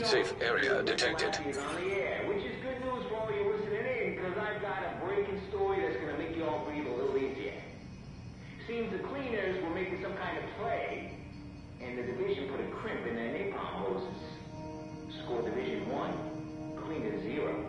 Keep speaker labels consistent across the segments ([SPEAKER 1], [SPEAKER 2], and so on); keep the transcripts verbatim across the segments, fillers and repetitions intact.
[SPEAKER 1] Safe area detected.
[SPEAKER 2] On the air, which is good news for all you listening in, because I've got a breaking story that's going to make you all breathe a little easier. Seems the cleaners were making some kind of play, and the division put a crimp in their napalm hoses. Score division one, cleaner zero.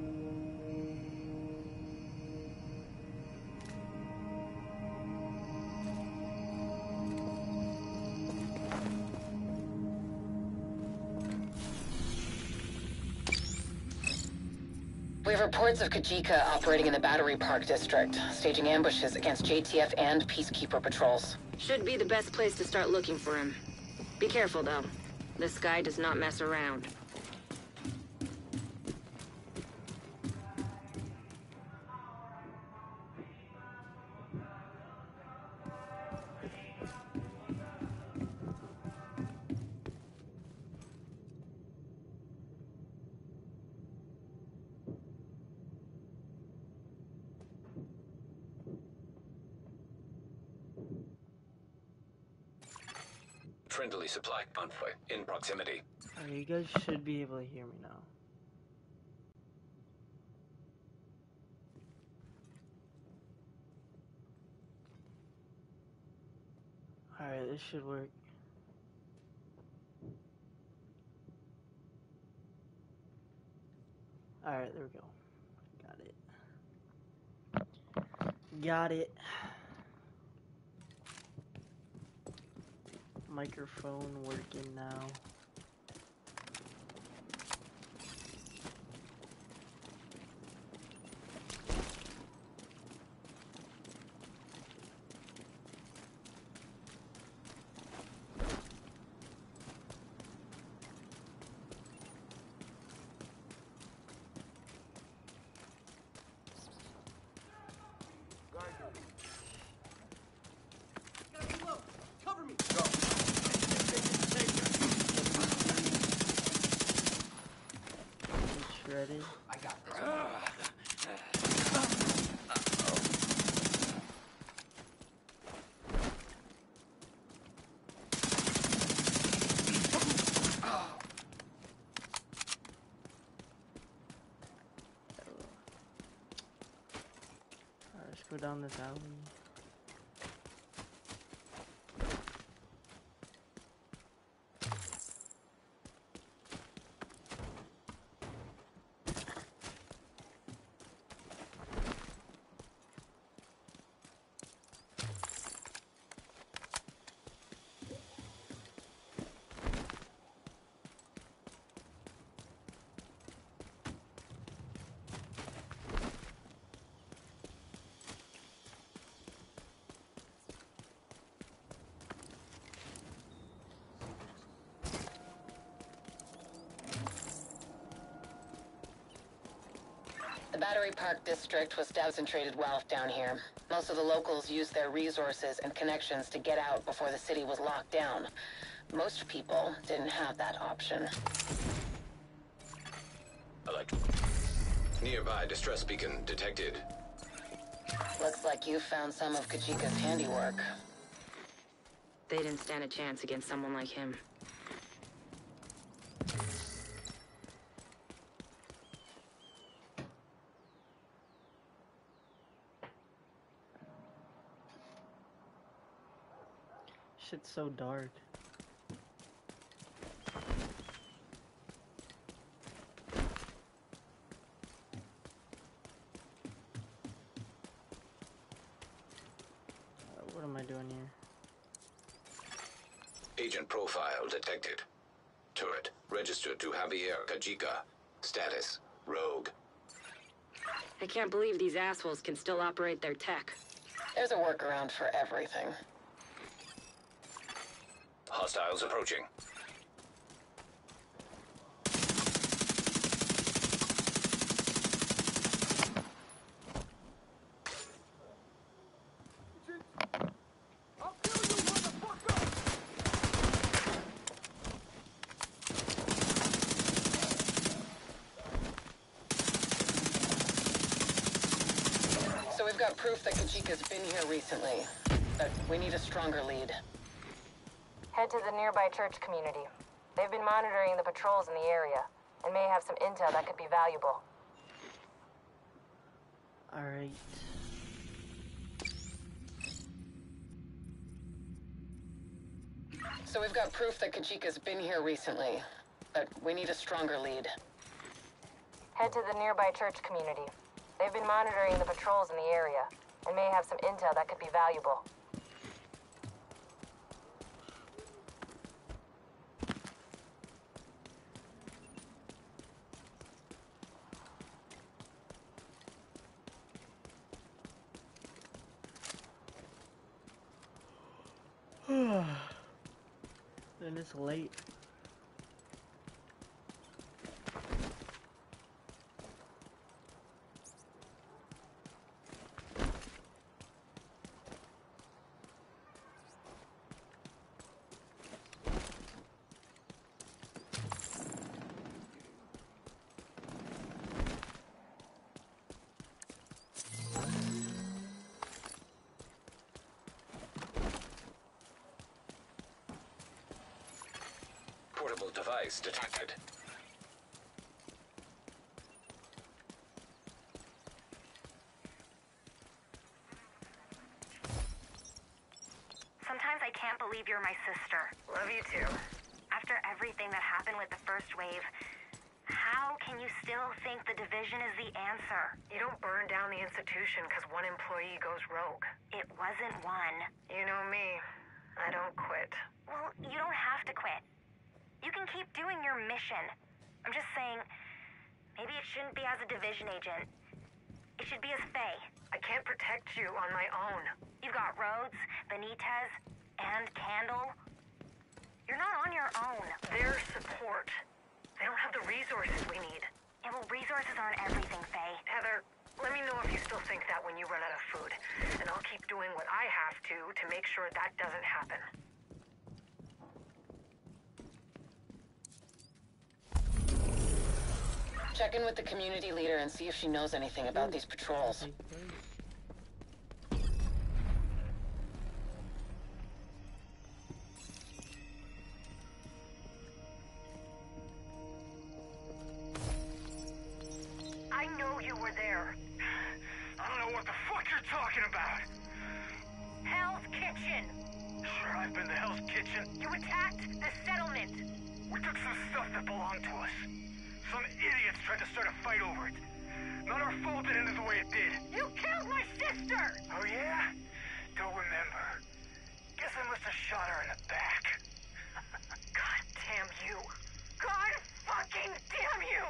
[SPEAKER 3] We have reports of Kajika operating in the Battery Park district, staging ambushes against J T F and Peacekeeper patrols.
[SPEAKER 4] Should be the best place to start looking for him. Be careful, though. This guy does not mess around.
[SPEAKER 1] Friendly supply convoy in proximity.
[SPEAKER 5] Alright, you guys should be able to hear me now. Alright, this should work. Alright, there we go. Got it. Got it. Microphone working now. Ready?
[SPEAKER 6] I got this.
[SPEAKER 5] Alright, let's go down this alley.
[SPEAKER 3] The Battery Park district was concentrated wealth down here. Most of the locals used their resources and connections to get out before the city was locked down. Most people didn't have that option.
[SPEAKER 1] Alert. Nearby distress beacon detected.
[SPEAKER 3] Looks like you found some of Kajika's handiwork.
[SPEAKER 4] They didn't stand a chance against someone like him.
[SPEAKER 5] Shit's so dark. Uh, what am I doing here?
[SPEAKER 1] Agent profile detected. Turret registered to Javier Kajika. Status rogue.
[SPEAKER 4] I can't believe these assholes can still operate their tech.
[SPEAKER 3] There's a workaround for everything.
[SPEAKER 1] Hostiles approaching.
[SPEAKER 3] So we've got proof that Kajika's been here recently, but we need a stronger lead.
[SPEAKER 7] Head to the nearby church community.
[SPEAKER 4] They've been monitoring the patrols in the area, and may have some intel that could be valuable.
[SPEAKER 5] Alright.
[SPEAKER 3] So we've got proof that Kajika's been here recently, but we need a stronger lead.
[SPEAKER 4] Head to the nearby church community. They've been monitoring the patrols in the area, and may have some intel that could be valuable.
[SPEAKER 5] Then it's late.
[SPEAKER 1] Portable device detected.
[SPEAKER 6] Sometimes I can't believe you're my sister.
[SPEAKER 7] Love you too.
[SPEAKER 6] After everything that happened with the first wave, how can you still think the division is the answer?
[SPEAKER 7] You don't burn down the institution because one employee goes rogue.
[SPEAKER 6] It wasn't one.
[SPEAKER 7] You know me. I don't quit.
[SPEAKER 6] Well, you don't have to quit. You can keep doing your mission. I'm just saying, maybe it shouldn't be as a division agent. It should be as Faye.
[SPEAKER 7] I can't protect you on my own.
[SPEAKER 6] You've got Rhodes, Benitez, and Candle. You're not on your own.
[SPEAKER 7] Their support. They don't have the resources we need.
[SPEAKER 6] Yeah, well, resources aren't everything, Faye.
[SPEAKER 7] Heather, let me know if you still think that when you run out of food. And I'll keep doing what I have to to make sure that doesn't happen.
[SPEAKER 3] Check in with the community leader and see if she knows anything about these patrols.
[SPEAKER 7] I know you were there.
[SPEAKER 8] I don't know what the fuck you're talking about.
[SPEAKER 7] Hell's Kitchen.
[SPEAKER 8] Sure, I've been to Hell's Kitchen.
[SPEAKER 7] You attacked the settlement.
[SPEAKER 8] We took some stuff that belonged to us. Some idiots tried to start a fight over it. Not our fault it ended the way it did.
[SPEAKER 7] You killed my sister!
[SPEAKER 8] Oh yeah? Don't remember. Guess I must have shot her in the back.
[SPEAKER 7] God damn you. God fucking damn you!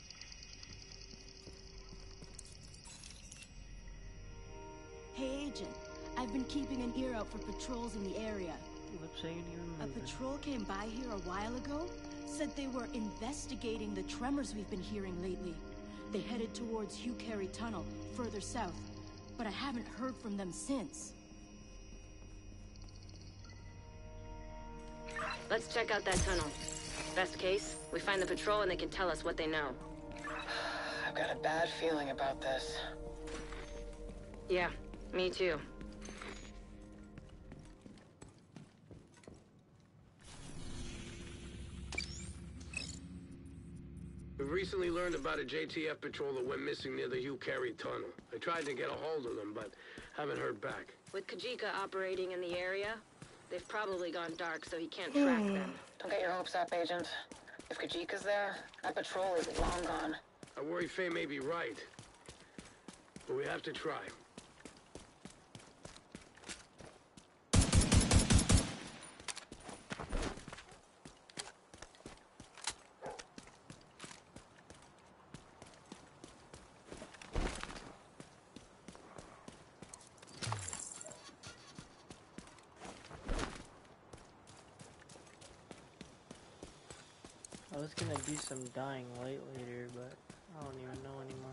[SPEAKER 9] Hey, Agent. I've been keeping an ear out for patrols in the area.
[SPEAKER 5] Lip saying you
[SPEAKER 9] A
[SPEAKER 5] remember.
[SPEAKER 9] patrol came by here a while ago, said they were investigating the tremors we've been hearing lately. They headed towards Hugh Carey Tunnel, further south, but I haven't heard from them since.
[SPEAKER 4] Let's check out that tunnel. Best case, we find the patrol and they can tell us what they know.
[SPEAKER 3] I've got a bad feeling about this.
[SPEAKER 4] Yeah, me too.
[SPEAKER 10] We've recently learned about a J T F patrol that went missing near the Hugh Carey Tunnel. I tried to get a hold of them, but haven't heard back.
[SPEAKER 4] With Kajika operating in the area, they've probably gone dark so he can't track them.
[SPEAKER 3] Don't get your hopes up, Agent. If Kajika's there, that patrol is long gone.
[SPEAKER 10] I worry Faye may be right, but we have to try.
[SPEAKER 5] I was gonna do some dying light later, but I don't even know anymore.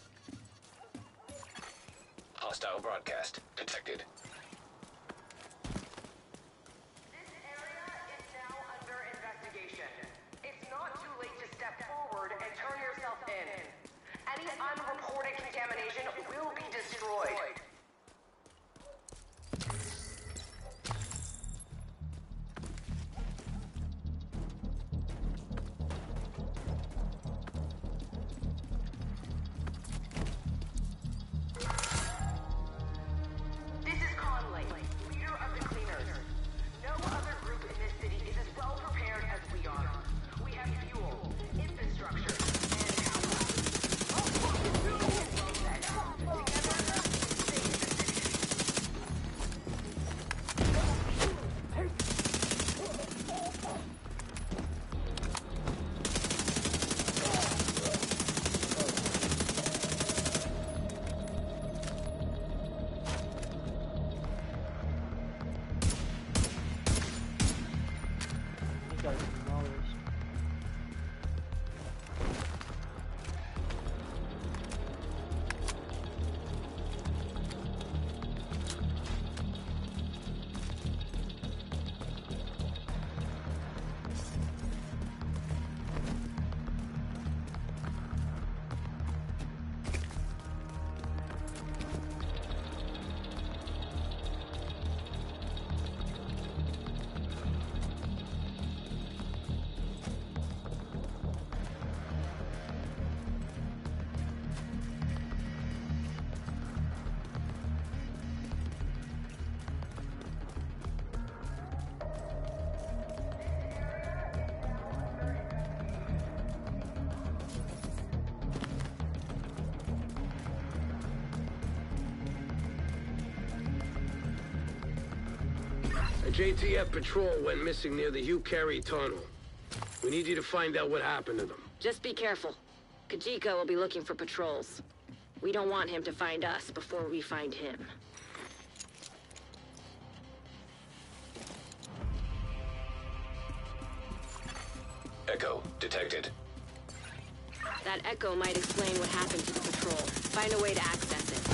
[SPEAKER 1] Hostile broadcast detected.
[SPEAKER 7] cross-contamination will be destroyed. This is Conley, leader of the Cleaners. No other group in this city is as well prepared as we are. We have fuel, infrastructure, and power. All fucking fuel is well set. Together, save the city.
[SPEAKER 5] He got demolished.
[SPEAKER 10] A J T F patrol went missing near the Hugh Carey tunnel. We need you to find out what happened to them.
[SPEAKER 4] Just be careful. Kajika will be looking for patrols. We don't want him to find us before we find him.
[SPEAKER 1] Echo detected.
[SPEAKER 4] That echo might explain what happened to the patrol. Find a way to access it.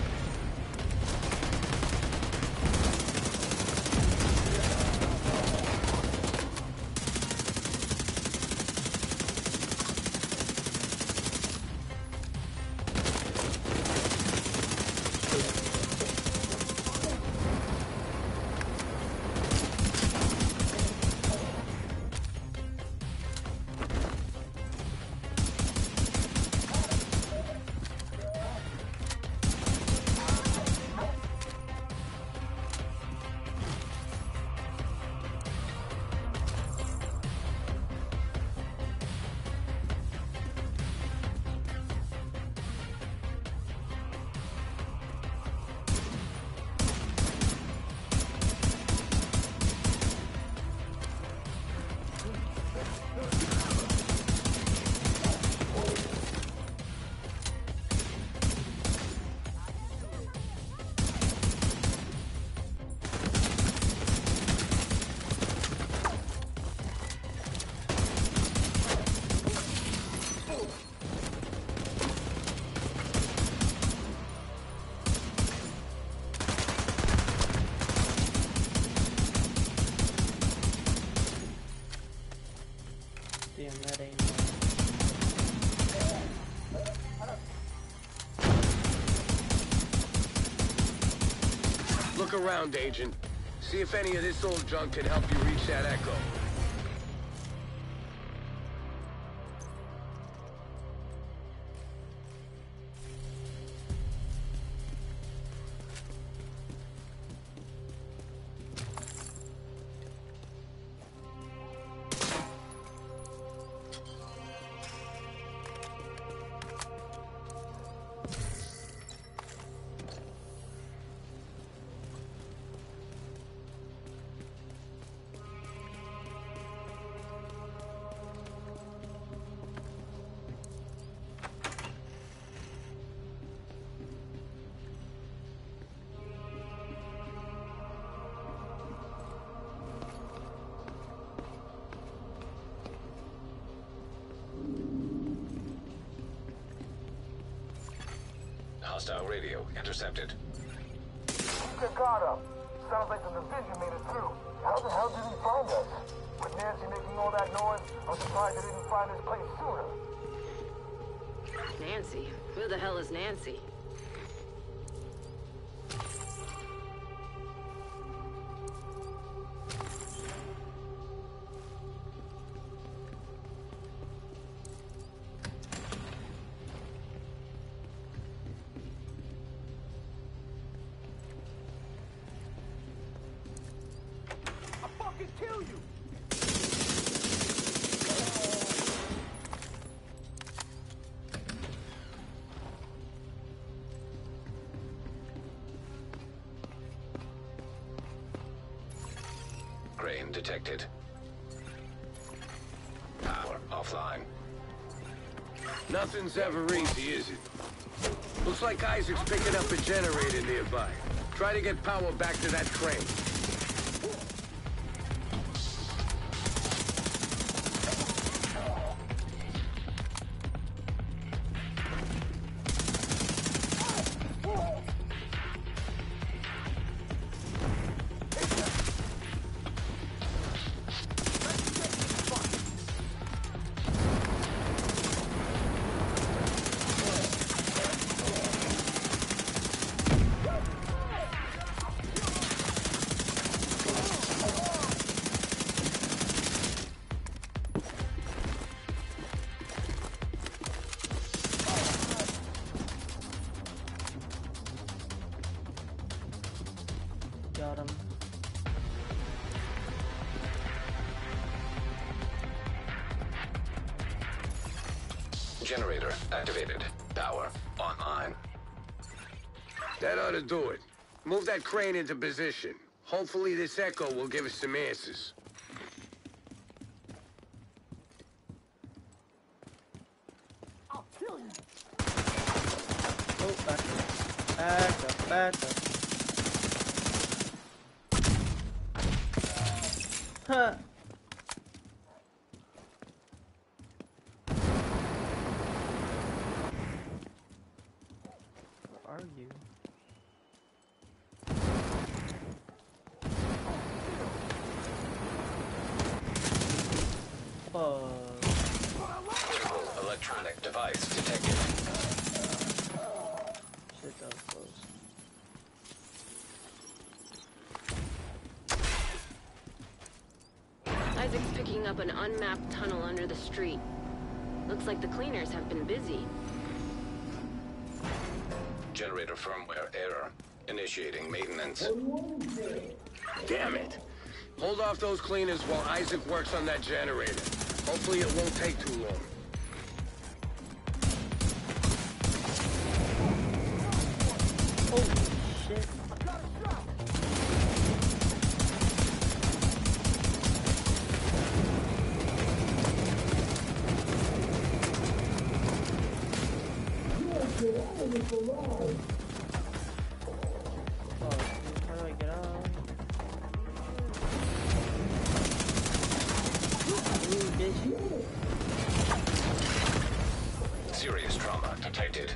[SPEAKER 5] Damn, that ain't
[SPEAKER 10] Look around, Agent. See if any of this old junk can help you reach that echo.
[SPEAKER 1] Hostile radio intercepted.
[SPEAKER 8] Chica got him. Sounds like the division made it through. How the hell did he find us? With Nancy making all that noise, I'm surprised they didn't find this place sooner.
[SPEAKER 4] Nancy? Who the hell is Nancy?
[SPEAKER 8] I'll fucking kill you!
[SPEAKER 1] Crane detected. Power offline.
[SPEAKER 10] Nothing's ever easy, is it? Looks like Isaac's picking up a generator nearby. Try to get power back to that crane.
[SPEAKER 5] Got him.
[SPEAKER 1] Generator activated. Power online.
[SPEAKER 10] That ought to do it. Move that crane into position. Hopefully this echo will give us some answers.
[SPEAKER 8] I'll kill you!
[SPEAKER 5] Oh, back up. Back up, back up. Huh. Where are you? Oh.
[SPEAKER 1] Triple electronic device detected.
[SPEAKER 5] Shit, that was close.
[SPEAKER 4] Isaac's picking up an unmapped tunnel under the street. Looks like the cleaners have been busy.
[SPEAKER 1] Generator firmware error. Initiating maintenance.
[SPEAKER 10] Damn it! Hold off those cleaners while Isaac works on that generator. Hopefully it won't take too long.
[SPEAKER 5] Holy shit. Oh, how do I get out? Ooh, bitch.
[SPEAKER 1] Serious trauma detected.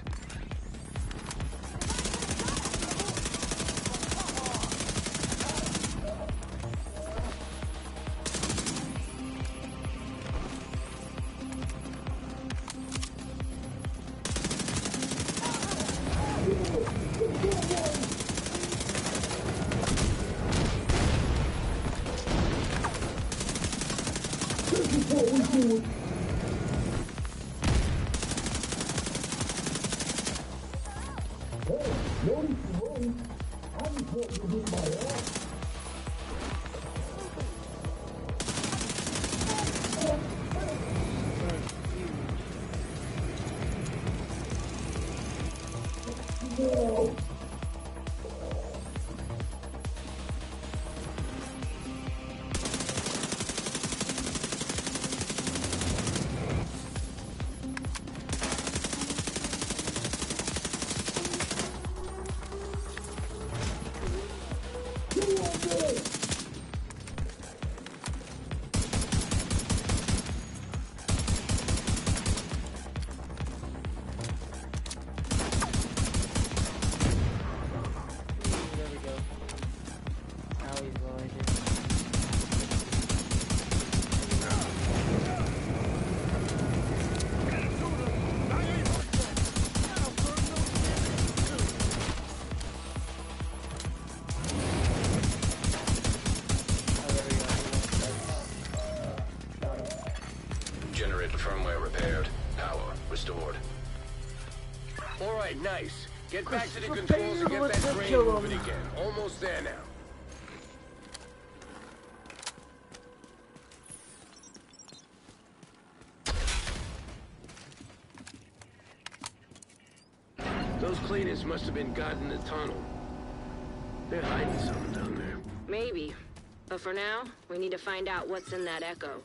[SPEAKER 1] Firmware repaired. Power restored.
[SPEAKER 10] All right, nice. Get back to the
[SPEAKER 5] Chris,
[SPEAKER 10] controls and get
[SPEAKER 5] let's
[SPEAKER 10] that crane
[SPEAKER 5] kill him.
[SPEAKER 10] moving again. Almost there now. Those cleaners must have been guarding the tunnel. They're hiding something down there.
[SPEAKER 4] Maybe. But for now, we need to find out what's in that echo.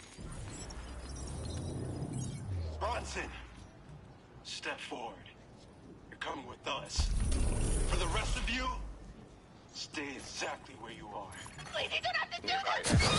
[SPEAKER 11] Bronson! Step forward. You're coming with us. For the rest of you, stay exactly where you are.
[SPEAKER 6] Please, you don't have to do this!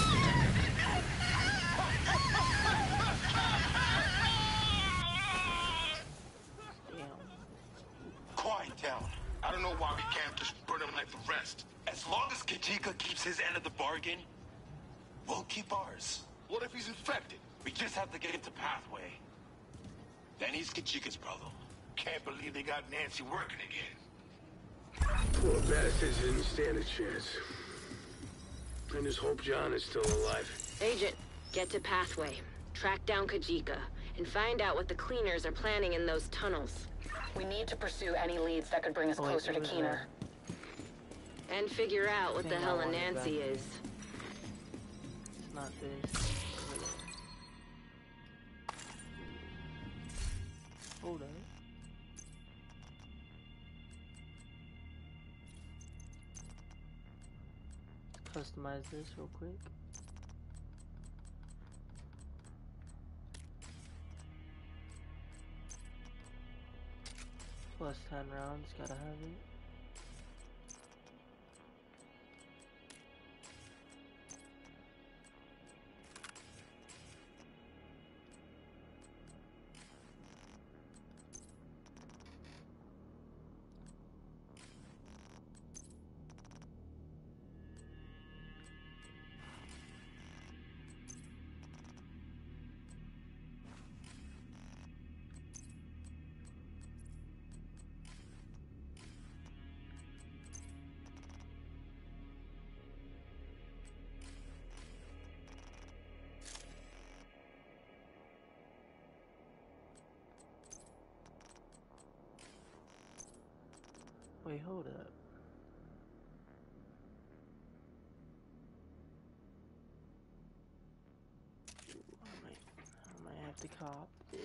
[SPEAKER 11] Quiet down. I don't know why we can't just burn him like the rest. As long as Kajika keeps his end of the bargain, we'll keep ours. What if he's infected? We just have to get into Pathway. Then he's Kajika's problem. Can't believe they got Nancy working again.
[SPEAKER 10] Poor bastards didn't stand a chance. I just hope John is still alive.
[SPEAKER 4] Agent, get to Pathway. Track down Kajika. And find out what the cleaners are planning in those tunnels.
[SPEAKER 3] We need to pursue any leads that could bring us
[SPEAKER 5] Oh, wait,
[SPEAKER 3] closer to
[SPEAKER 5] what was
[SPEAKER 3] Keener.
[SPEAKER 4] And figure out what the
[SPEAKER 5] Thing I
[SPEAKER 4] hell a
[SPEAKER 5] wanted
[SPEAKER 4] Nancy
[SPEAKER 5] back.
[SPEAKER 4] is.
[SPEAKER 5] It's not this. Hold on. Let's customize this real quick. Plus ten rounds, gotta have it. Wait, hold up. I might, I might have to cop this.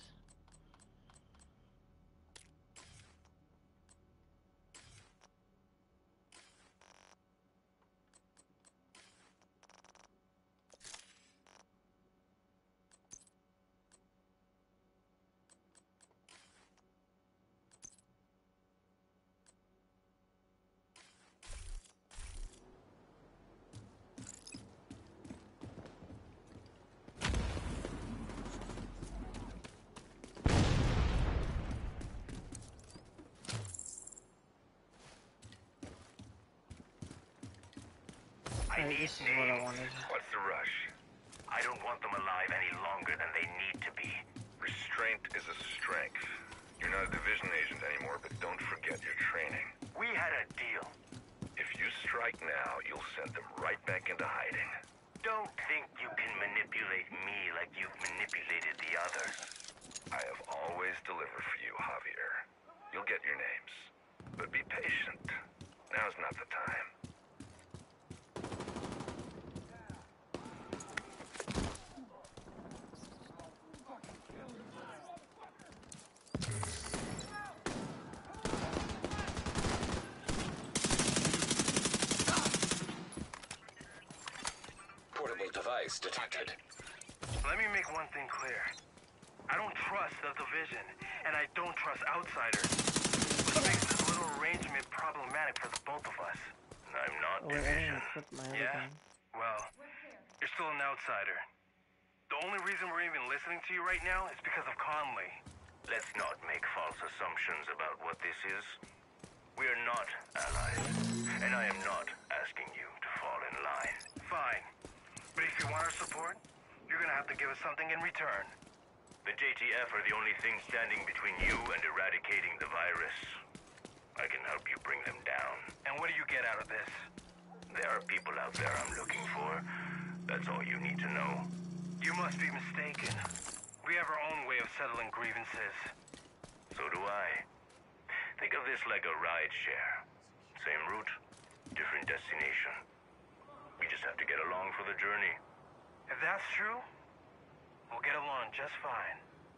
[SPEAKER 5] Alright, this is what I wanted.
[SPEAKER 8] What's the rush? I don't want them alive any longer than they need to be. Restraint is a strength. You're not a division agent anymore, but don't forget your training. We had a deal. If you strike now, you'll send them right back into hiding. Don't think you can manipulate me like you've manipulated the others. I have always delivered for you, Javier. You'll get your names. But be patient. Now's not the time.
[SPEAKER 1] Device detected.
[SPEAKER 8] Let me make one thing clear. I don't trust the Division, and I don't trust outsiders. Which makes this little arrangement problematic for the both of us. I'm not
[SPEAKER 5] Oh, wait, I
[SPEAKER 8] Division.
[SPEAKER 5] didn't flip my
[SPEAKER 8] Yeah?
[SPEAKER 5] other gun.
[SPEAKER 8] Well, you're still an outsider. The only reason we're even listening to you right now is because of Conley. Let's not make false assumptions about what this is. We are not allies, and I am not asking you to fall in line. Fine. But if you want our support, you're gonna have to give us something in return. The J T F are the only thing standing between you and eradicating the virus. I can help you bring them down. And what do you get out of this? There are people out there I'm looking for. That's all you need to know. You must be mistaken. We have our own way of settling grievances. So do I. Think of this like a ride share. Same route, different destination. We just have to get along for the journey. If that's true, we'll get along just fine.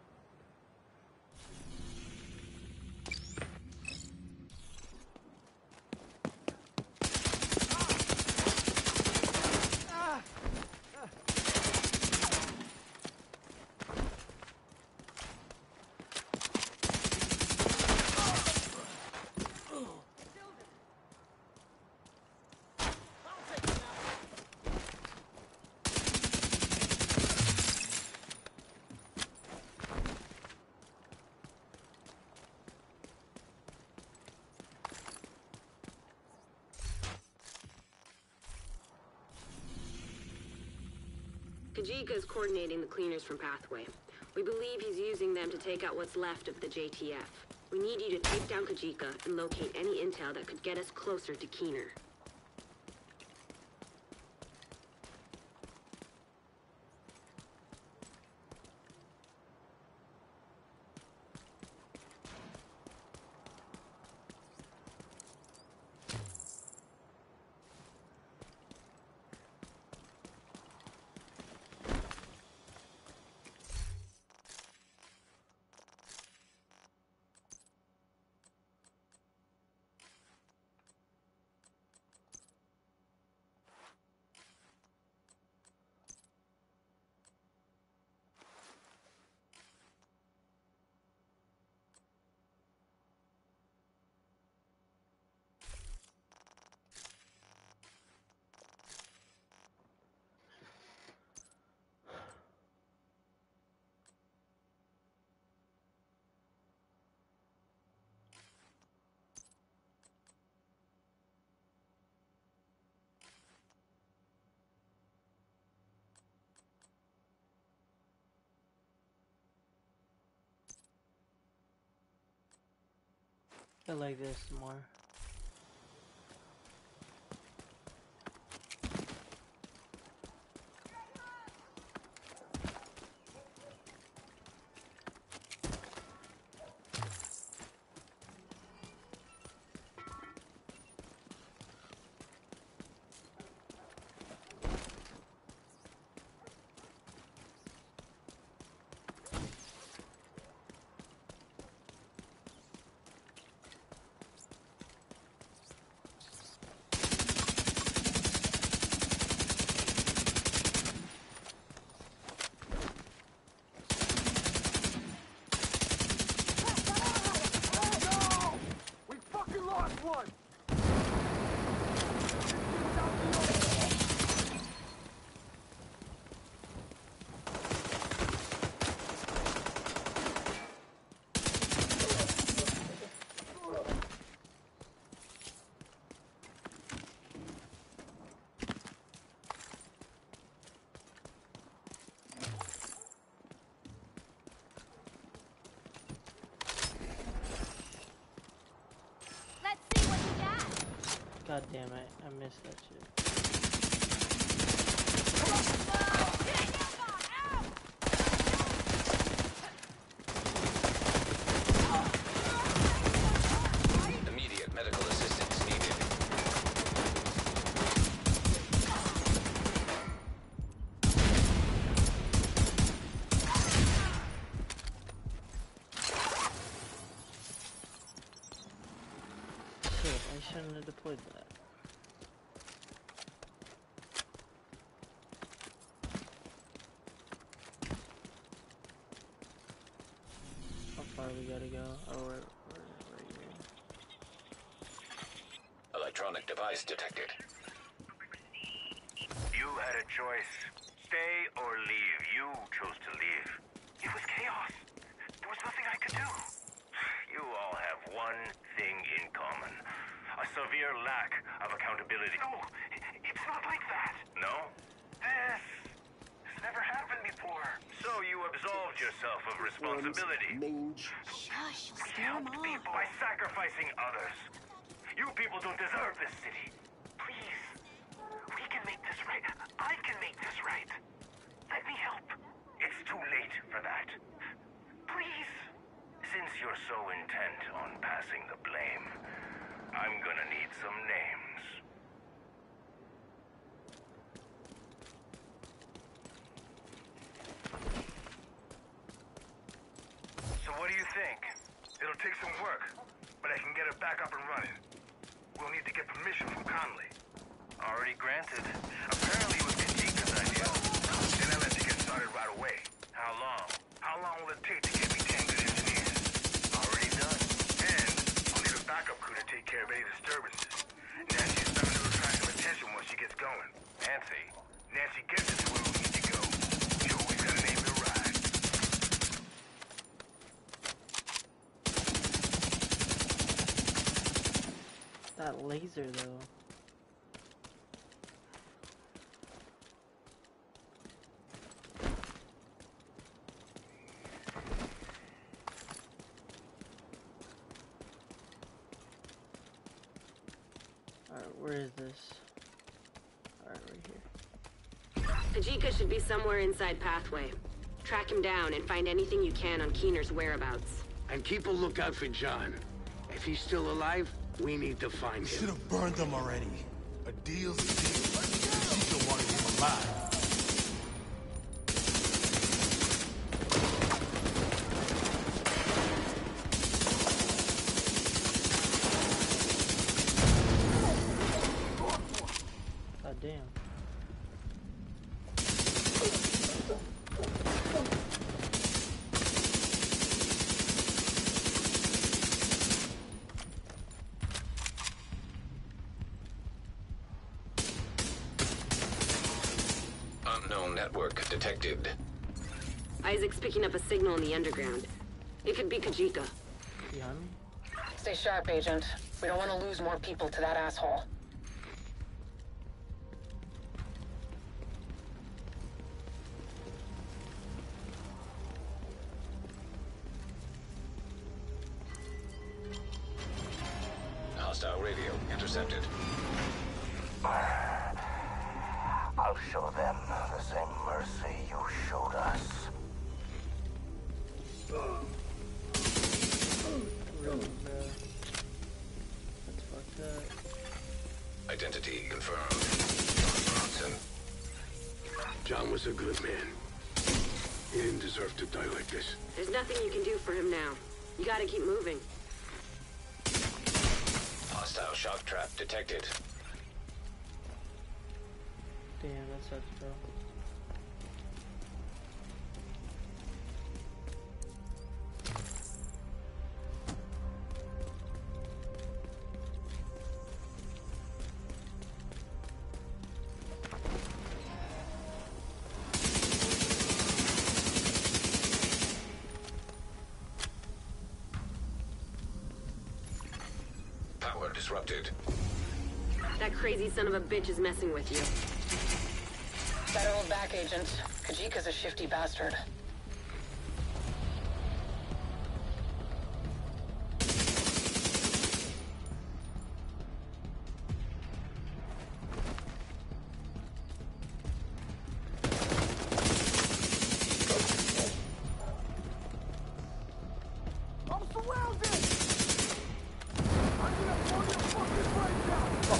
[SPEAKER 12] Kajika is coordinating the cleaners from Pathway. We believe he's using them to take out what's left of the J T F. We need you to take down Kajika and locate any intel that could get us closer to Keener.
[SPEAKER 5] I like this more. God damn it, I missed that shit.
[SPEAKER 1] Immediate medical assistance needed.
[SPEAKER 5] Shit, I shouldn't have deployed that. We gotta go. Oh, we're, we're right here.
[SPEAKER 1] Electronic device detected.
[SPEAKER 8] You had a choice. Stay or leave. You chose to leave. It was chaos. There was nothing I could do. You all have one thing in common. A severe lack of accountability. No, it's not like that. No? This... This never happened before. So you absolved yourself of responsibility.
[SPEAKER 9] Shush, you'll scare them off.
[SPEAKER 8] People by sacrificing others. You people don't deserve this city. Please. We can make this right. I can make this right. Let me help. too late for that. Please. Since you're so intent on passing the blame, I'm gonna need some names. So what do you think? It'll take some work, but I can get it back up and running. We'll need to get permission from Conley. Already granted. Apparently it was Kajika's idea. Then I let you get started right away. How long? How long will it take to get me ten good engineers? Already done. And I'll need a backup crew to take care of any disturbances. Nancy's bound to attract some attention once she gets going. Nancy? Nancy gets us to where we need to go. You always gotta name the ride.
[SPEAKER 5] That laser, though. Alright, where is this? Alright, right here.
[SPEAKER 12] Kajika should be somewhere inside Pathway. Track him down and find anything you can on Keener's whereabouts.
[SPEAKER 10] And keep a lookout for John. If he's still alive, we need to find him.
[SPEAKER 11] Should have burned them already. A deal's a deal. Kajika wanted him alive.
[SPEAKER 5] God damn.
[SPEAKER 1] Unknown network detected.
[SPEAKER 12] Isaac's picking up a signal in the underground. It could be Kajika.
[SPEAKER 5] Behind me?
[SPEAKER 3] Stay sharp, Agent. We don't want to lose more people to that asshole.
[SPEAKER 1] Hostile radio intercepted.
[SPEAKER 11] I'll show them the same mercy you showed us.
[SPEAKER 5] Really, bro. That's fucked up.
[SPEAKER 1] Identity confirmed. John Bronson.
[SPEAKER 10] John was a good man. He didn't deserve to die like this.
[SPEAKER 12] There's nothing you can do for him now. You gotta keep moving.
[SPEAKER 1] Hostile shock trap detected.
[SPEAKER 5] Damn, that sucks, bro.
[SPEAKER 1] Power disrupted.
[SPEAKER 12] That crazy son of a bitch is messing with you.
[SPEAKER 3] Better hold back, Agent. Kajika's a shifty bastard.
[SPEAKER 11] I'm surrounded! I'm gonna blow your fucking brains out!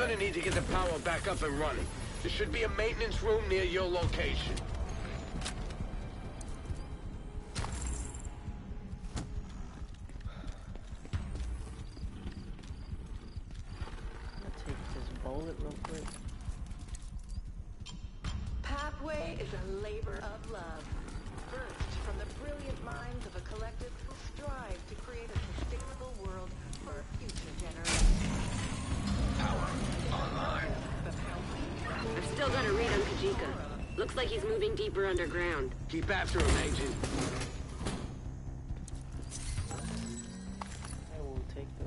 [SPEAKER 10] gonna need to get the power back up and running. There should be a maintenance room near your location.
[SPEAKER 5] Bullet real quick.
[SPEAKER 7] Pathway is a labor of love. Birthed from the brilliant minds of a collective who strive to create a sustainable world for future generations.
[SPEAKER 1] Power online.
[SPEAKER 12] I've still got a read on Kajika. Looks like he's moving deeper underground.
[SPEAKER 10] Keep after him, Agent.
[SPEAKER 5] I will take those.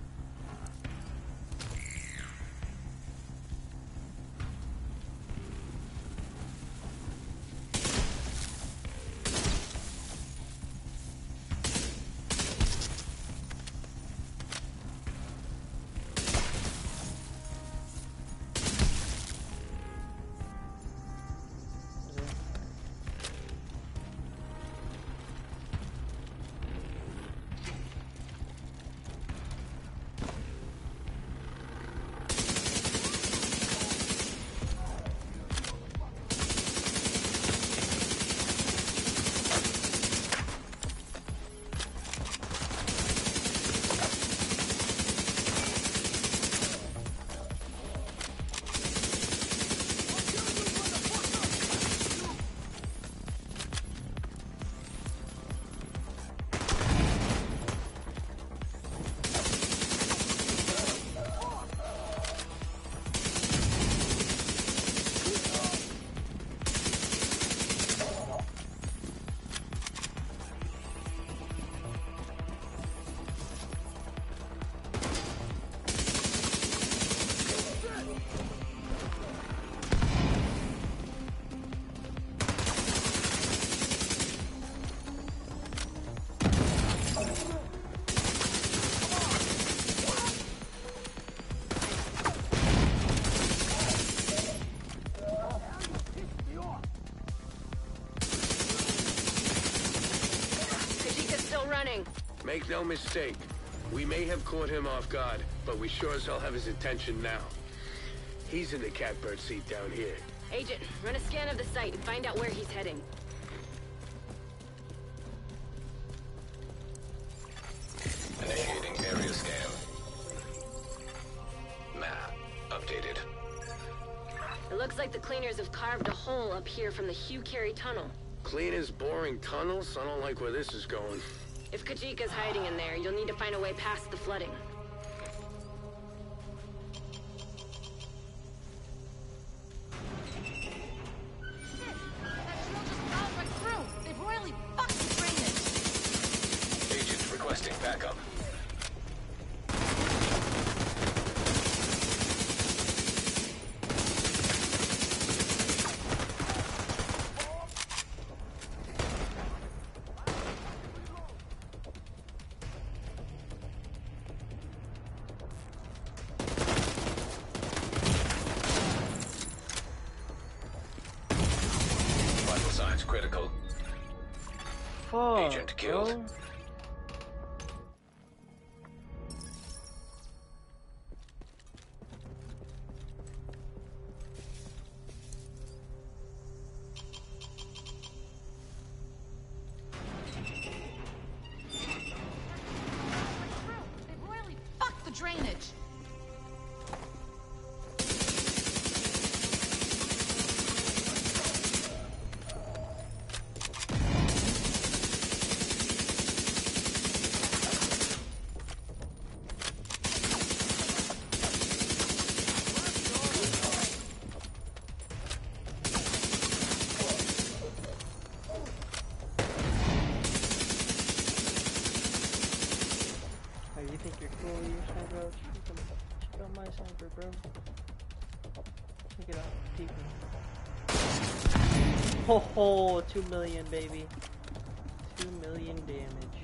[SPEAKER 10] Make no mistake, we may have caught him off guard, but we sure as hell have his attention now. He's in the catbird seat down here.
[SPEAKER 12] Agent, run a scan of the site and find out where he's heading.
[SPEAKER 1] Initiating area scan. Map updated.
[SPEAKER 12] It looks like the cleaners have carved a hole up here from the Hugh Carey tunnel.
[SPEAKER 10] Cleaners boring tunnels? I don't like where this is going.
[SPEAKER 12] If Kajika's hiding in there, you'll need to find a way past the flooding.
[SPEAKER 9] They've royally fucked the drainage.
[SPEAKER 1] Agent requesting backup. Critical.
[SPEAKER 5] Fuck,
[SPEAKER 1] Agent killed.
[SPEAKER 5] Bro.
[SPEAKER 9] They've royally fucked the drainage. Bro. Check it out. Peek me. Ho ho! Two million, baby. Two million damage.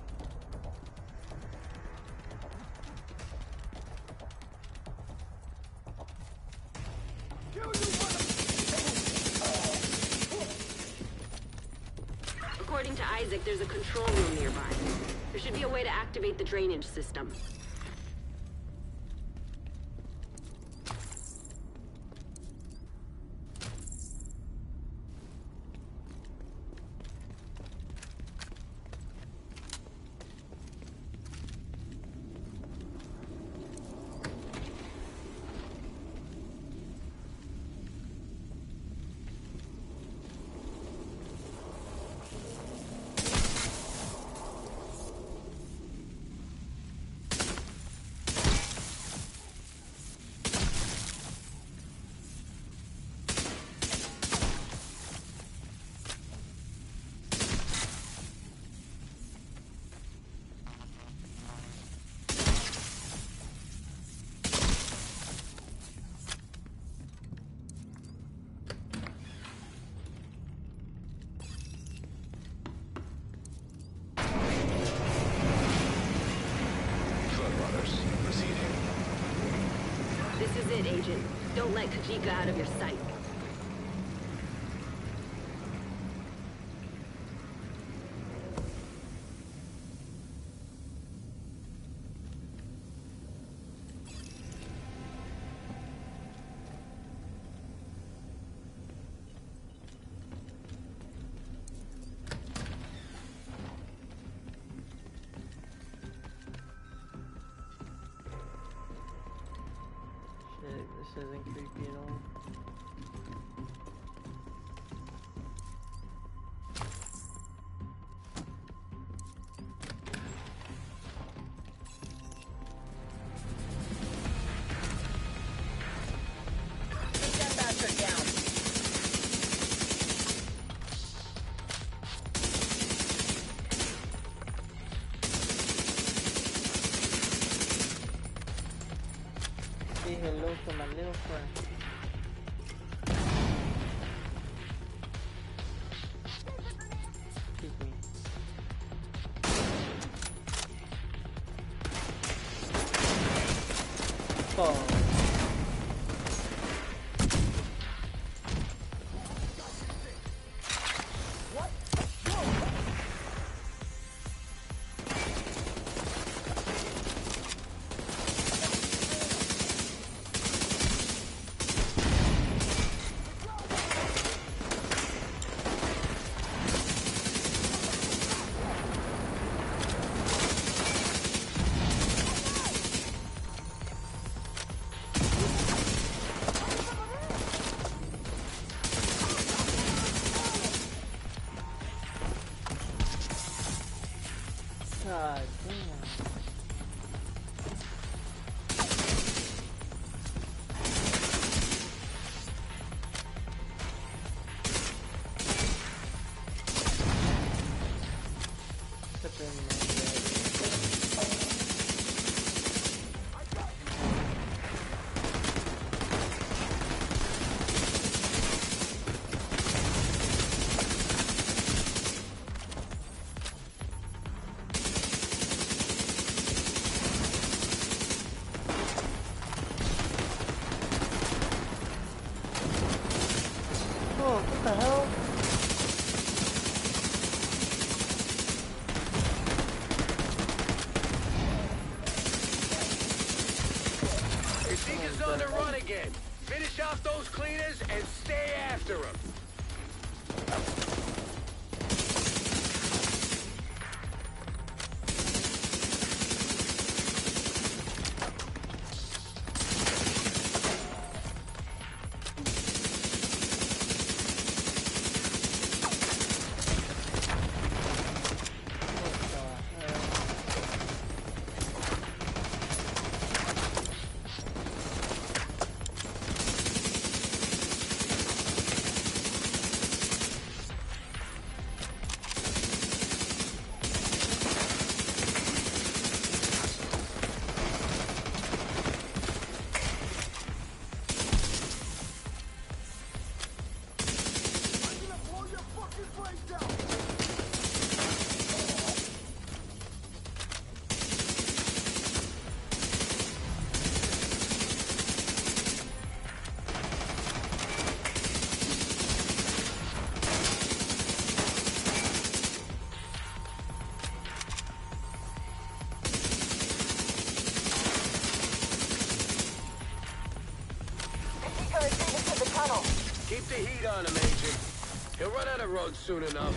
[SPEAKER 12] According to Isaac, there's a control room nearby. There should be a way to activate the drainage system. Agent. Don't let Kajika out of your sight.
[SPEAKER 5] This isn't creepy at all.
[SPEAKER 3] Take that bastard down.
[SPEAKER 5] Say hello to my little friend. Kick me. Oh. God damn. Such a Oh, what the hell?
[SPEAKER 10] Kajika's on the run again. Finish off those cleaners and stay after him. Keep the heat on him, Agent. He'll run out of road soon enough.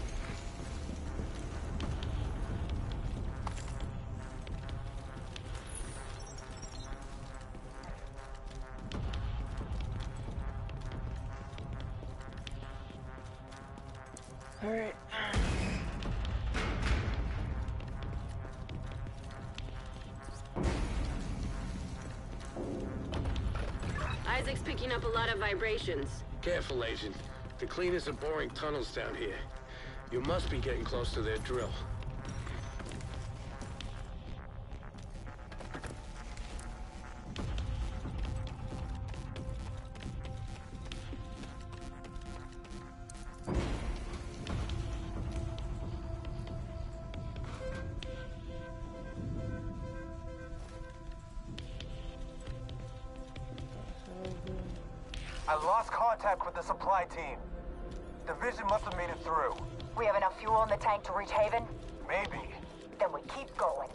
[SPEAKER 5] All right.
[SPEAKER 12] Isaac's picking up a lot of vibrations.
[SPEAKER 10] Careful, Agent. The cleaners are boring tunnels down here. You must be getting close to their drill.
[SPEAKER 13] I lost contact with the supply team. Division must have made it through.
[SPEAKER 4] We have enough fuel in the tank to reach Haven?
[SPEAKER 13] Maybe.
[SPEAKER 4] Then we keep going.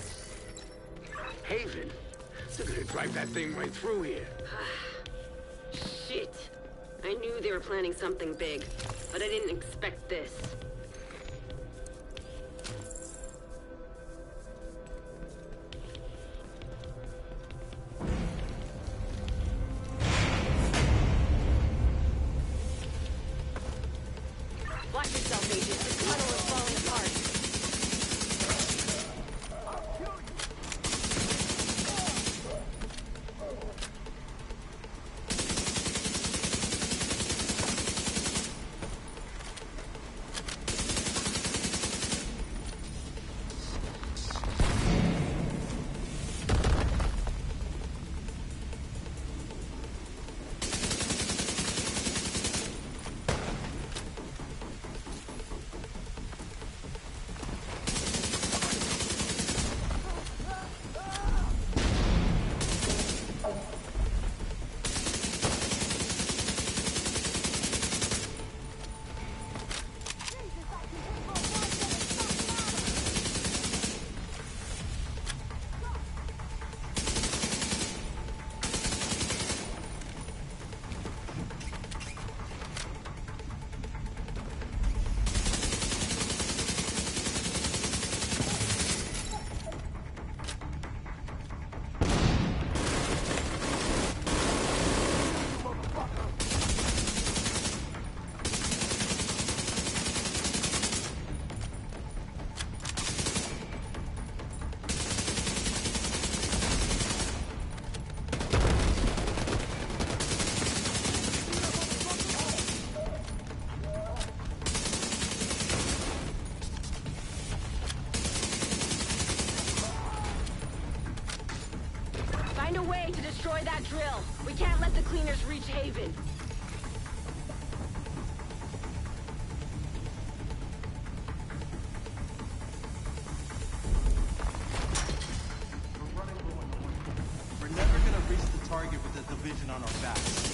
[SPEAKER 10] Haven? They're gonna drive that thing right through here.
[SPEAKER 12] Shit. I knew they were planning something big, but I didn't expect this. Watch yourself, Agent. This tunnel is falling apart. Find a way to destroy that drill. We can't let the cleaners reach Haven.
[SPEAKER 14] We're running low on oil. We're never gonna reach the target with the division on our backs.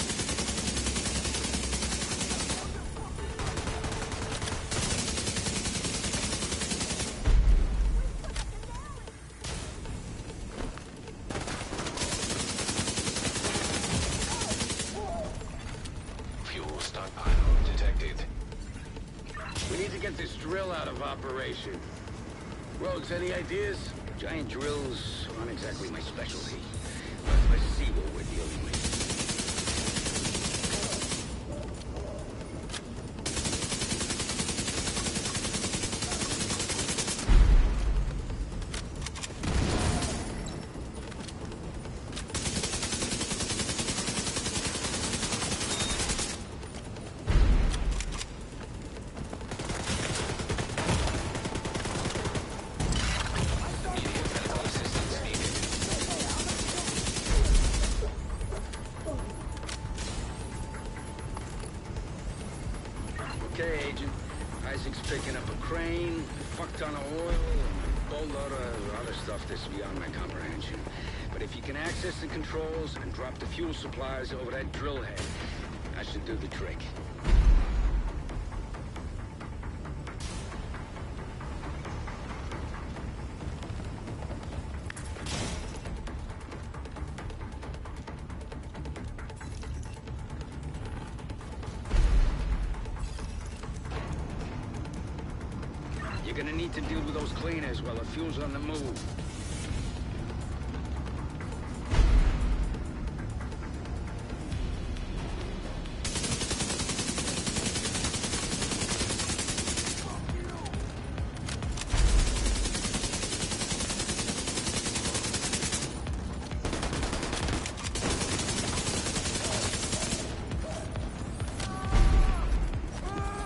[SPEAKER 10] This drill out of operation. Rogues, any ideas?
[SPEAKER 15] Giant drills aren't exactly my specialty. But let's see what we're dealing with. Okay, Agent. Isaac's picking up a crane, a fuck ton of oil, and a boatload of other stuff that's beyond my comprehension. But if you can access the controls and drop the fuel supplies over that drill head, that should do the trick. You're gonna need to deal with those cleaners while the fuel's on the move.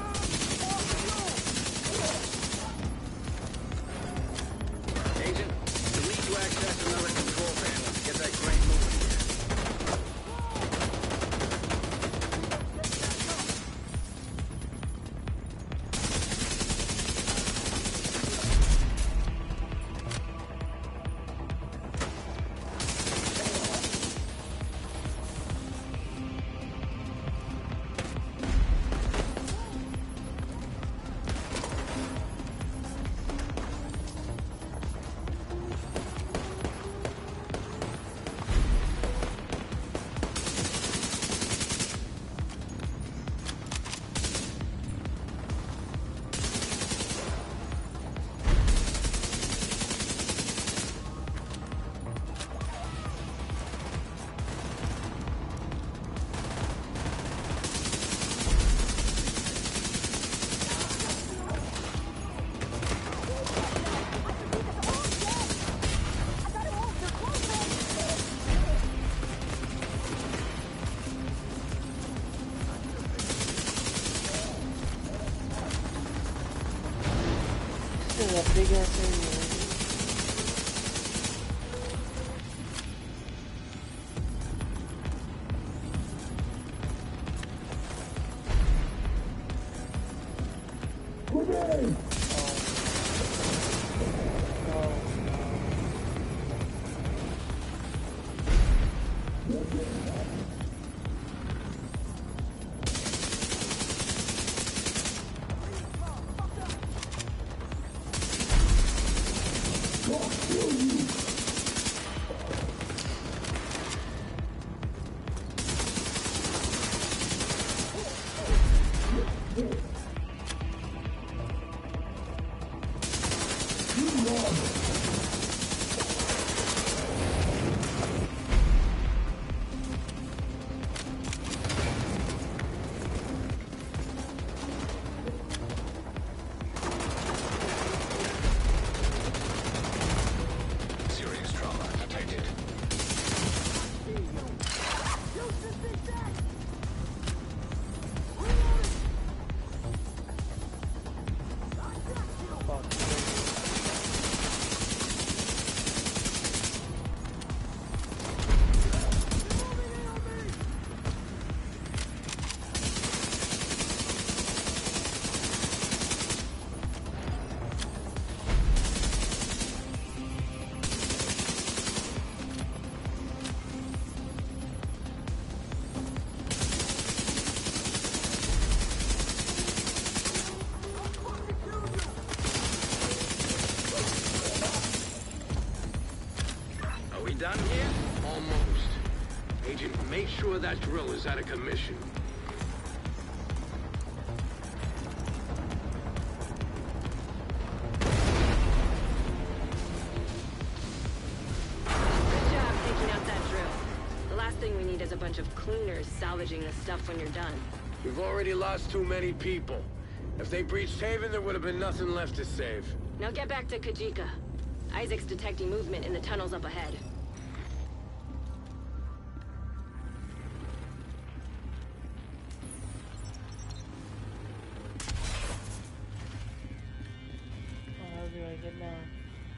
[SPEAKER 15] Agent,
[SPEAKER 5] is a big ass area.
[SPEAKER 1] Serious trauma detected.
[SPEAKER 10] Done here? Almost. Agent, make sure that drill is out of commission.
[SPEAKER 12] Good job taking out that drill. The last thing we need is a bunch of cleaners salvaging this stuff when you're done.
[SPEAKER 10] We've already lost too many people. If they breached Haven, there would have been nothing left to save.
[SPEAKER 12] Now get back to Kajika. Isaac's detecting movement in the tunnels up ahead.
[SPEAKER 5] How do I get down?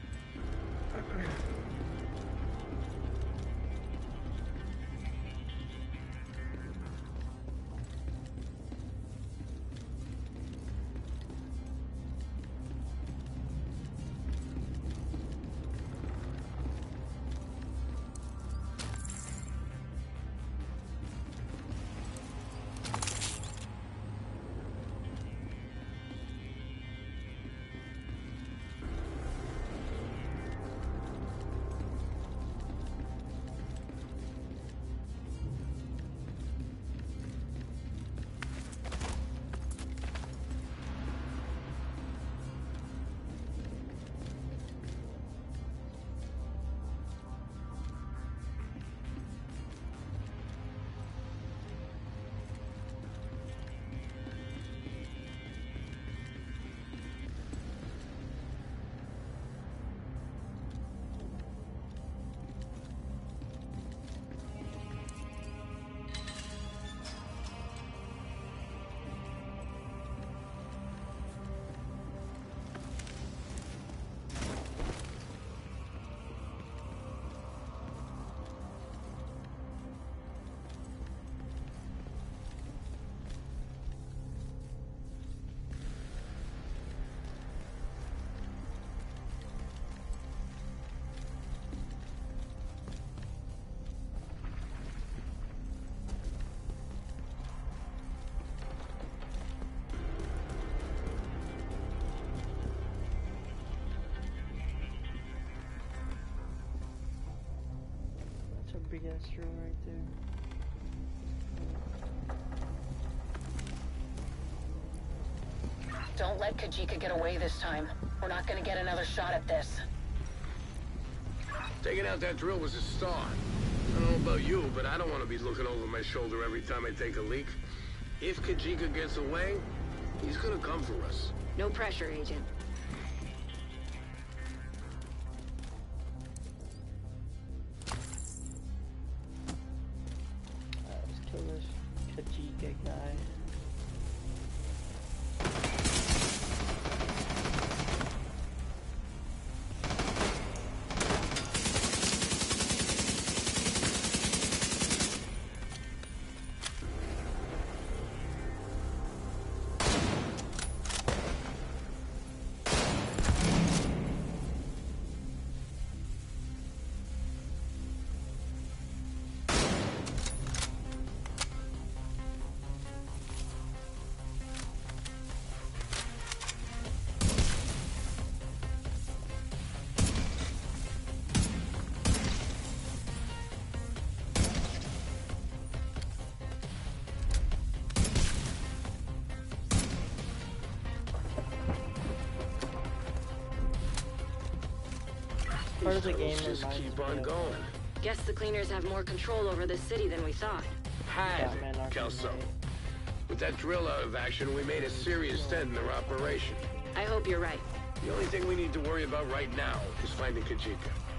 [SPEAKER 5] Big ass drill right there.
[SPEAKER 3] Don't let Kajika get away this time. We're not gonna get another shot at this.
[SPEAKER 10] Taking out that drill was a start. I don't know about you, but I don't want to be looking over my shoulder every time I take a leak. If Kajika gets away, he's gonna come for us.
[SPEAKER 12] No pressure, Agent.
[SPEAKER 5] Kill this Kajika guy. part of the
[SPEAKER 10] These
[SPEAKER 5] game
[SPEAKER 10] tunnels just keep on
[SPEAKER 5] reminds me of
[SPEAKER 10] going.
[SPEAKER 12] Guess the cleaners have more control over this city than we thought.
[SPEAKER 10] Had
[SPEAKER 5] Batman Arkham
[SPEAKER 10] Kelso.
[SPEAKER 5] Knight.
[SPEAKER 10] With that drill out of action, we made a serious dent in their operation.
[SPEAKER 12] I hope you're right.
[SPEAKER 10] The only thing we need to worry about right now is finding Kajika.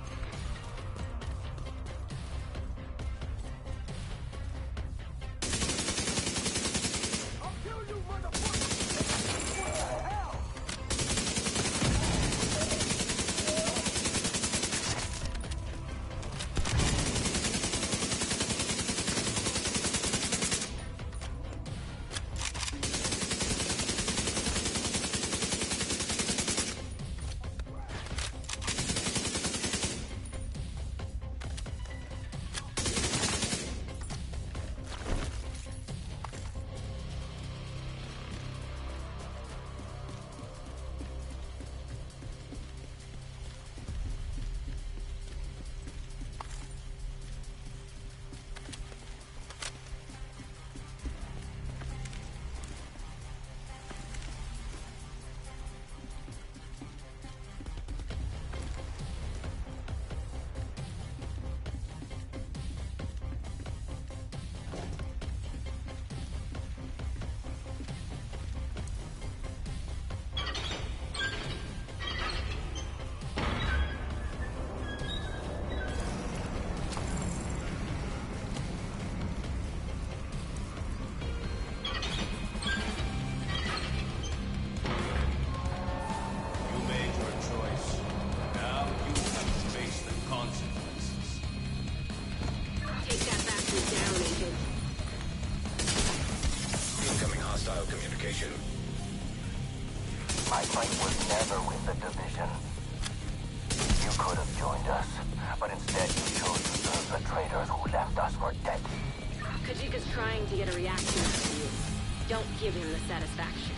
[SPEAKER 16] My fight was never with the Division. You could have joined us, but instead you chose to serve the traitors who left us for dead.
[SPEAKER 12] Kajika's trying to get a reaction out of you. Don't give him the satisfaction.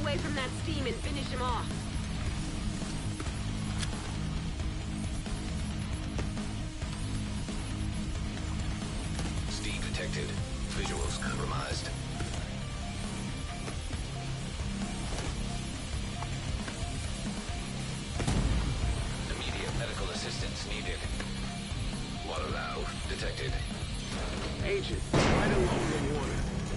[SPEAKER 12] away from that steam and finish him off.
[SPEAKER 1] Steam detected. Visuals compromised. Immediate medical assistance needed. Water valve detected.
[SPEAKER 10] Agent, right along the water.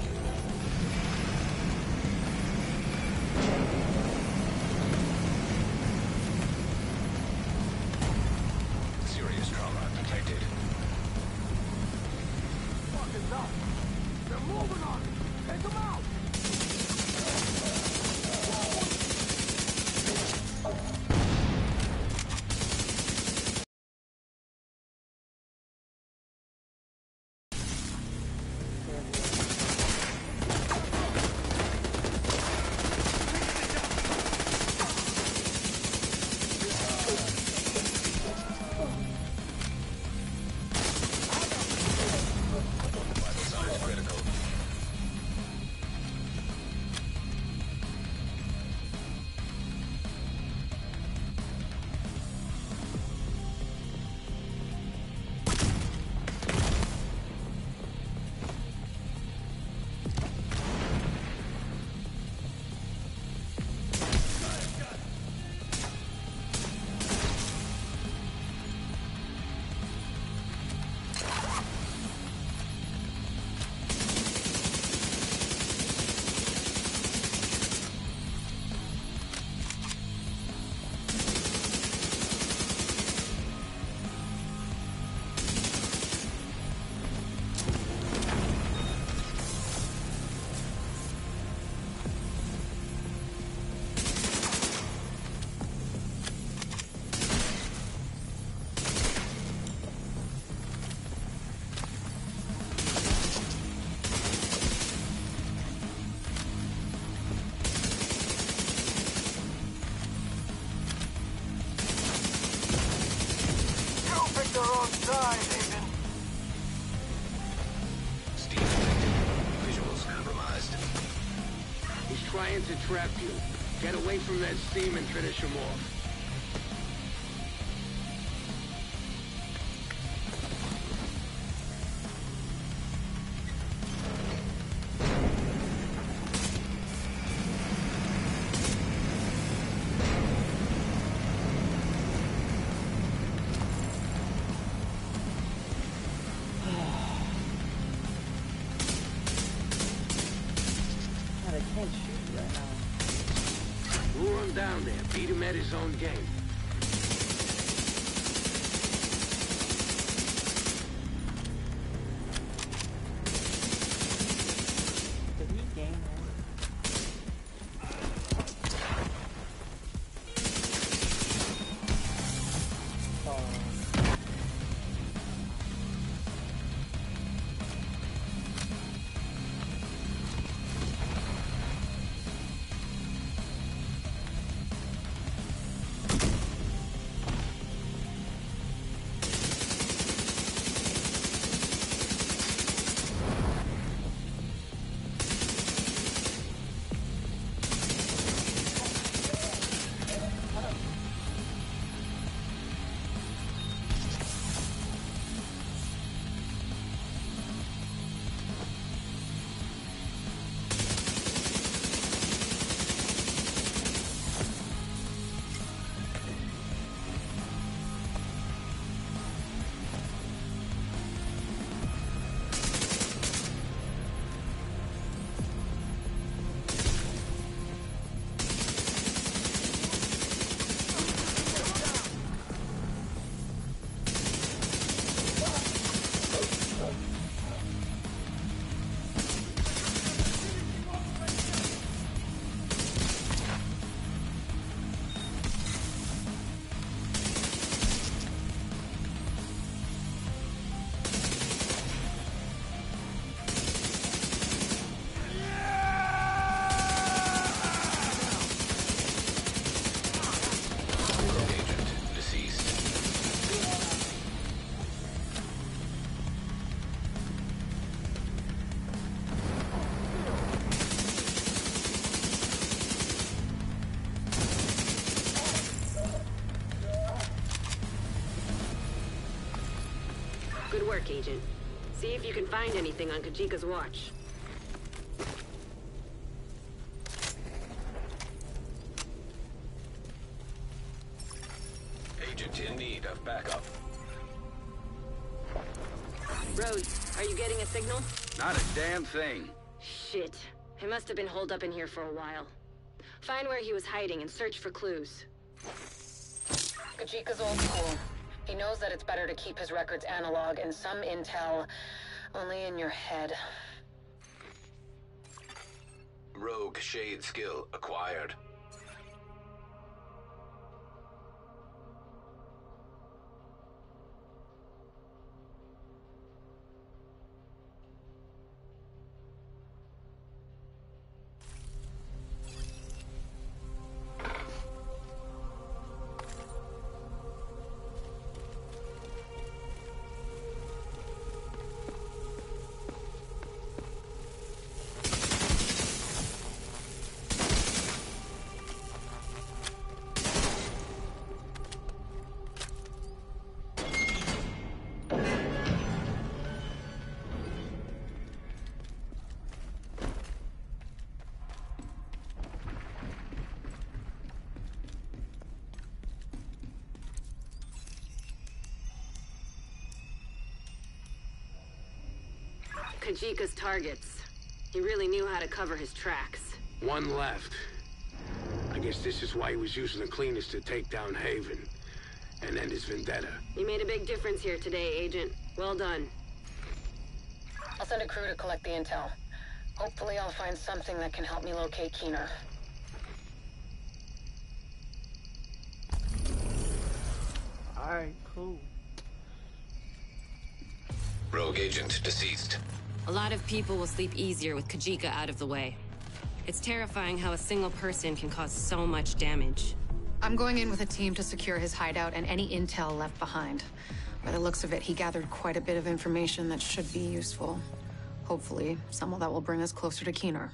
[SPEAKER 1] Serious trauma detected.
[SPEAKER 10] Fucking nuts. They're moving on me. Take them out.
[SPEAKER 1] Vital signs critical.
[SPEAKER 13] You picked the wrong side, Agent.
[SPEAKER 1] Steam detected. Visuals compromised.
[SPEAKER 10] He's trying to trap you. Get away from that steam and finish him off.
[SPEAKER 5] God, I can't shoot right now.
[SPEAKER 10] Lure him down there. Beat him at his own game.
[SPEAKER 5] Did he gain it? Oh.
[SPEAKER 12] back, Agent. See if you can find anything on Kajika's watch.
[SPEAKER 1] Agent in need of backup.
[SPEAKER 12] Rose, are you getting a signal?
[SPEAKER 15] Not a damn thing.
[SPEAKER 12] Shit. He must have been holed up in here for a while. Find where he was hiding and search for clues.
[SPEAKER 3] Kajika's old school. He knows that it's better to keep his records analog and some intel only in your head.
[SPEAKER 1] Rogue shade skill acquired.
[SPEAKER 12] Kajika's targets. He really knew how to cover his tracks.
[SPEAKER 10] One left. I guess this is why he was using the cleaners to take down Haven and end his vendetta.
[SPEAKER 12] You made a big difference here today, Agent. Well done.
[SPEAKER 3] I'll send a crew to collect the intel. Hopefully I'll find something that can help me locate Keener.
[SPEAKER 5] Alright, cool.
[SPEAKER 1] Rogue agent deceased.
[SPEAKER 12] A lot of people will sleep easier with Kajika out of the way. It's terrifying how a single person can cause so much damage.
[SPEAKER 17] I'm going in with a team to secure his hideout and any intel left behind. By the looks of it, he gathered quite a bit of information that should be useful. Hopefully, some that will bring us closer to Keener.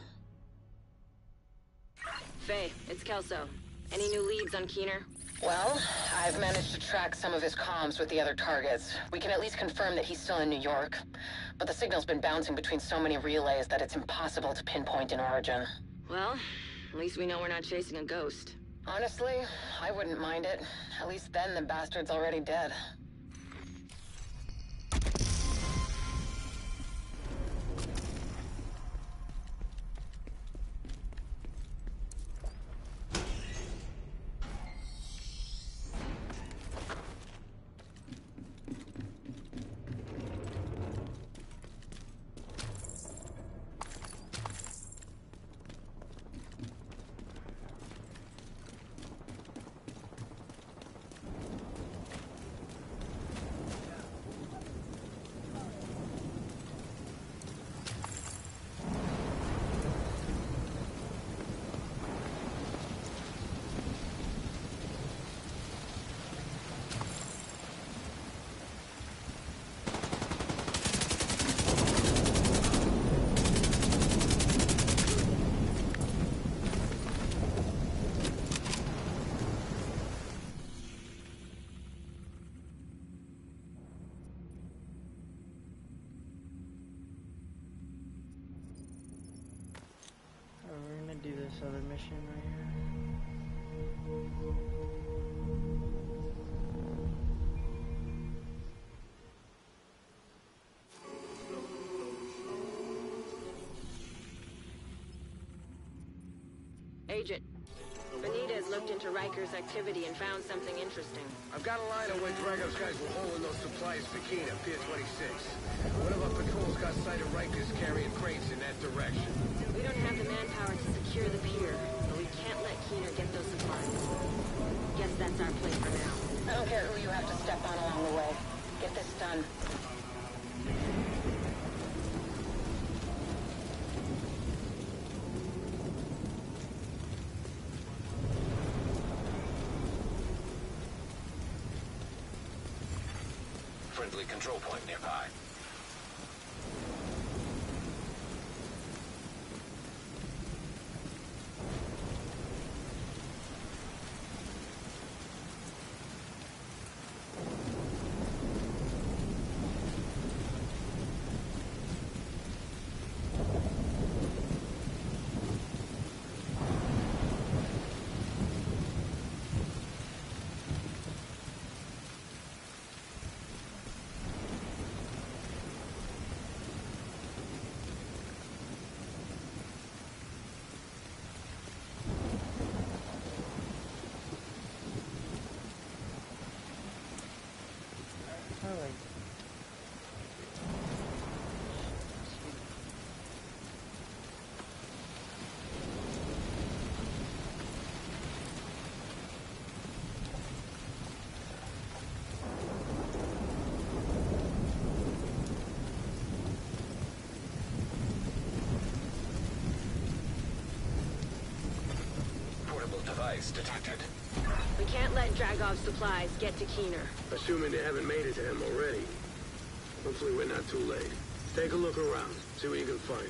[SPEAKER 12] Faye, it's Kelso. Any new leads on Keener?
[SPEAKER 3] Well, I've managed to track some of his comms with the other targets. We can at least confirm that he's still in New York. But the signal's been bouncing between so many relays that it's impossible to pinpoint an origin.
[SPEAKER 12] Well, at least we know we're not chasing a ghost.
[SPEAKER 3] Honestly, I wouldn't mind it. At least then the bastard's already dead.
[SPEAKER 5] We're gonna do this other mission right here.
[SPEAKER 12] Agent, Benitez looked into Riker's activity and found something interesting.
[SPEAKER 10] I've got a line on where Drago's guys were hauling those supplies for Keener, Pier twenty-six. One of our patrols got sight of Rikers carrying crates in that direction.
[SPEAKER 12] We don't have the manpower to secure the pier, but we can't let Keener get those supplies. Guess that's our play for now.
[SPEAKER 3] I don't care who you have to step on along the way. Get this done.
[SPEAKER 1] Friendly control point nearby. device detected.
[SPEAKER 12] We can't let Dragov's supplies get to Keener.
[SPEAKER 10] Assuming they haven't made it to him already. Hopefully we're not too late. Take a look around. See what you can find.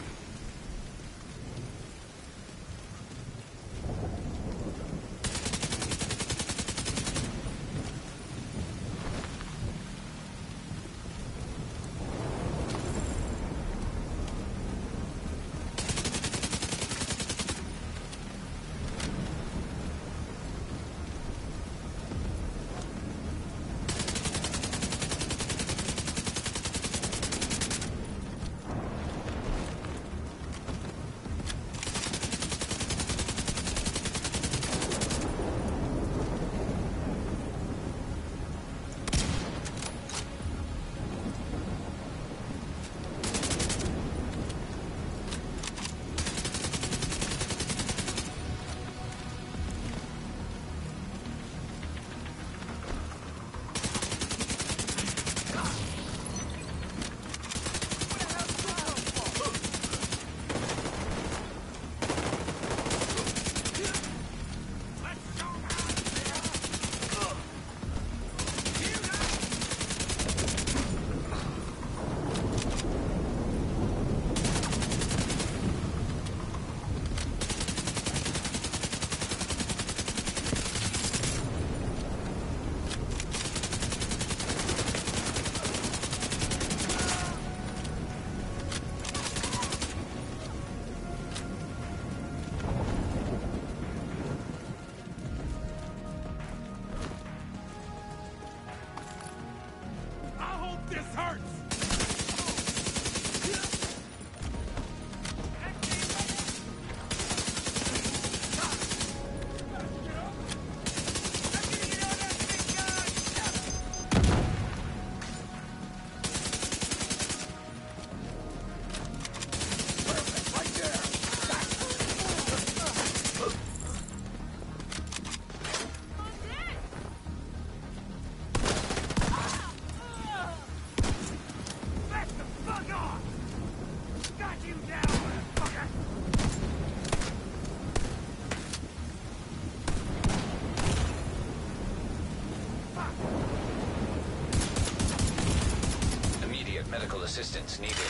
[SPEAKER 1] Medical assistance needed.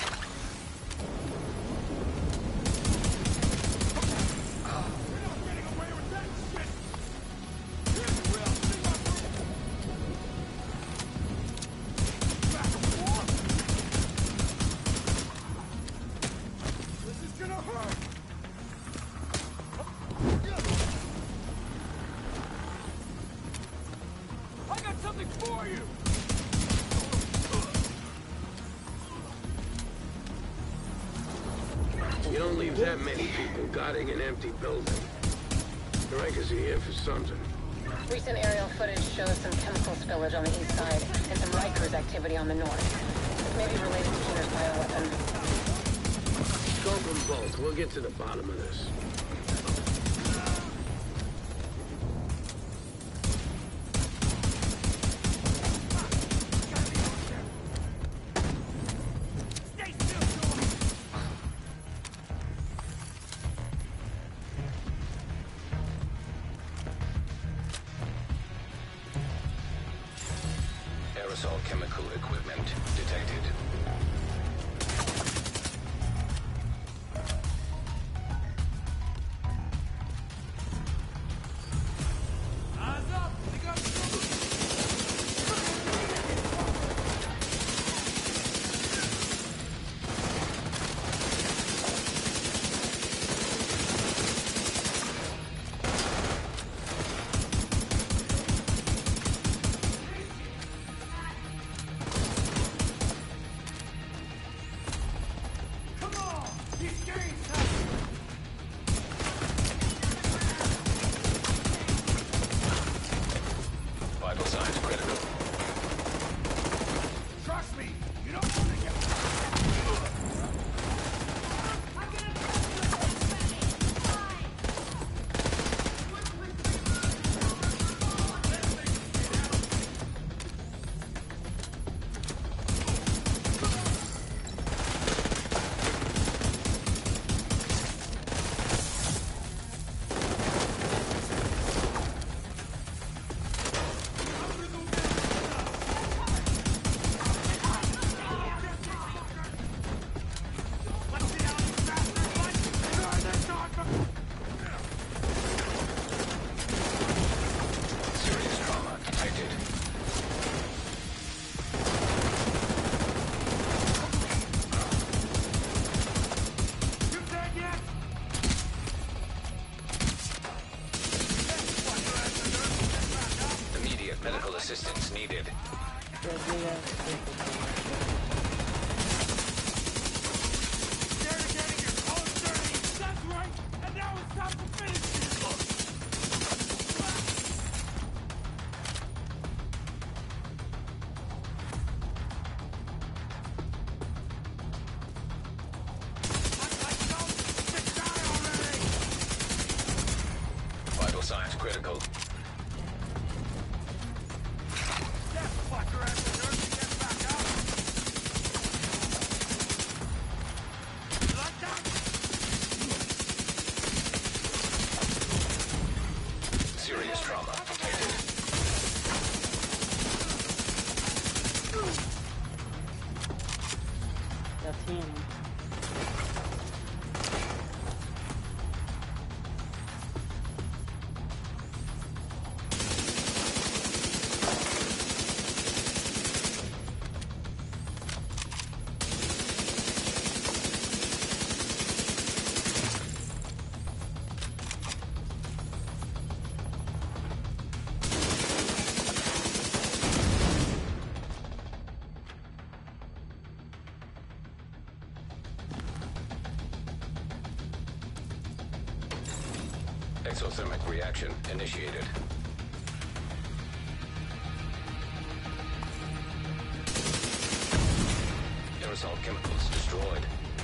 [SPEAKER 10] You don't leave that many people guarding an empty building. Rikers are here for something.
[SPEAKER 3] Recent aerial footage shows some chemical spillage on the east side and some Rikers activity on the north. This may be related to Keener's bioweapon.
[SPEAKER 10] Scope them both. We'll get to the bottom of this.
[SPEAKER 1] Aerosol chemical equipment detected. needed.
[SPEAKER 7] That's right, and now it's time to finish this.
[SPEAKER 1] Vital signs critical. Serious trauma detected.
[SPEAKER 5] That's him.
[SPEAKER 1] Exothermic reaction initiated. Aerosol chemicals destroyed.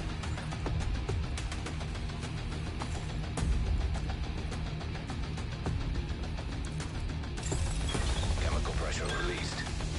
[SPEAKER 1] Chemical pressure released.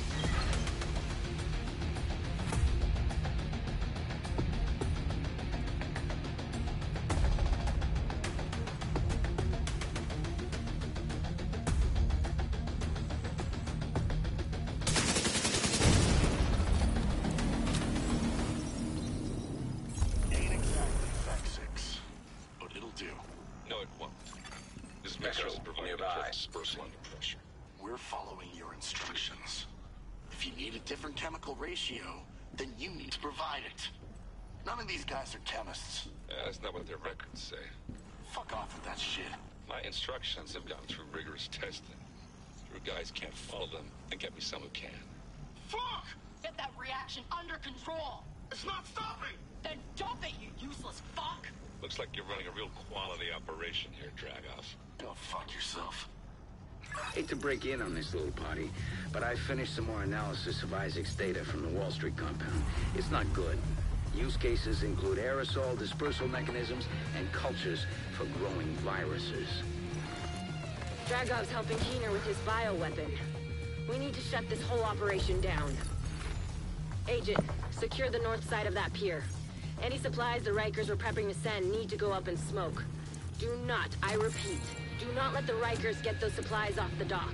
[SPEAKER 11] We're following your instructions. If you need a different chemical ratio, then you need to provide it. None of these guys are chemists.
[SPEAKER 18] Yeah, that's not what their records say.
[SPEAKER 11] Fuck off with that shit.
[SPEAKER 18] My instructions have gone through rigorous testing. Your guys can't follow them, and get me some who can.
[SPEAKER 7] Fuck! Get that reaction under control! It's not stopping! Then dump it, you useless fuck!
[SPEAKER 18] Looks like you're running a real quality operation here, Dragov.
[SPEAKER 11] Go fuck yourself.
[SPEAKER 15] Hate to break in on this little party, but I finished some more analysis of Isaac's data from the Wall Street compound. It's not good. Use cases include aerosol dispersal mechanisms and cultures for growing viruses.
[SPEAKER 12] Dragov's helping Keener with his bioweapon. We need to shut this whole operation down. Agent, secure the north side of that pier. Any supplies the Rikers were prepping to send need to go up in smoke. Do not, I repeat, do not let the Rikers get those supplies off the dock.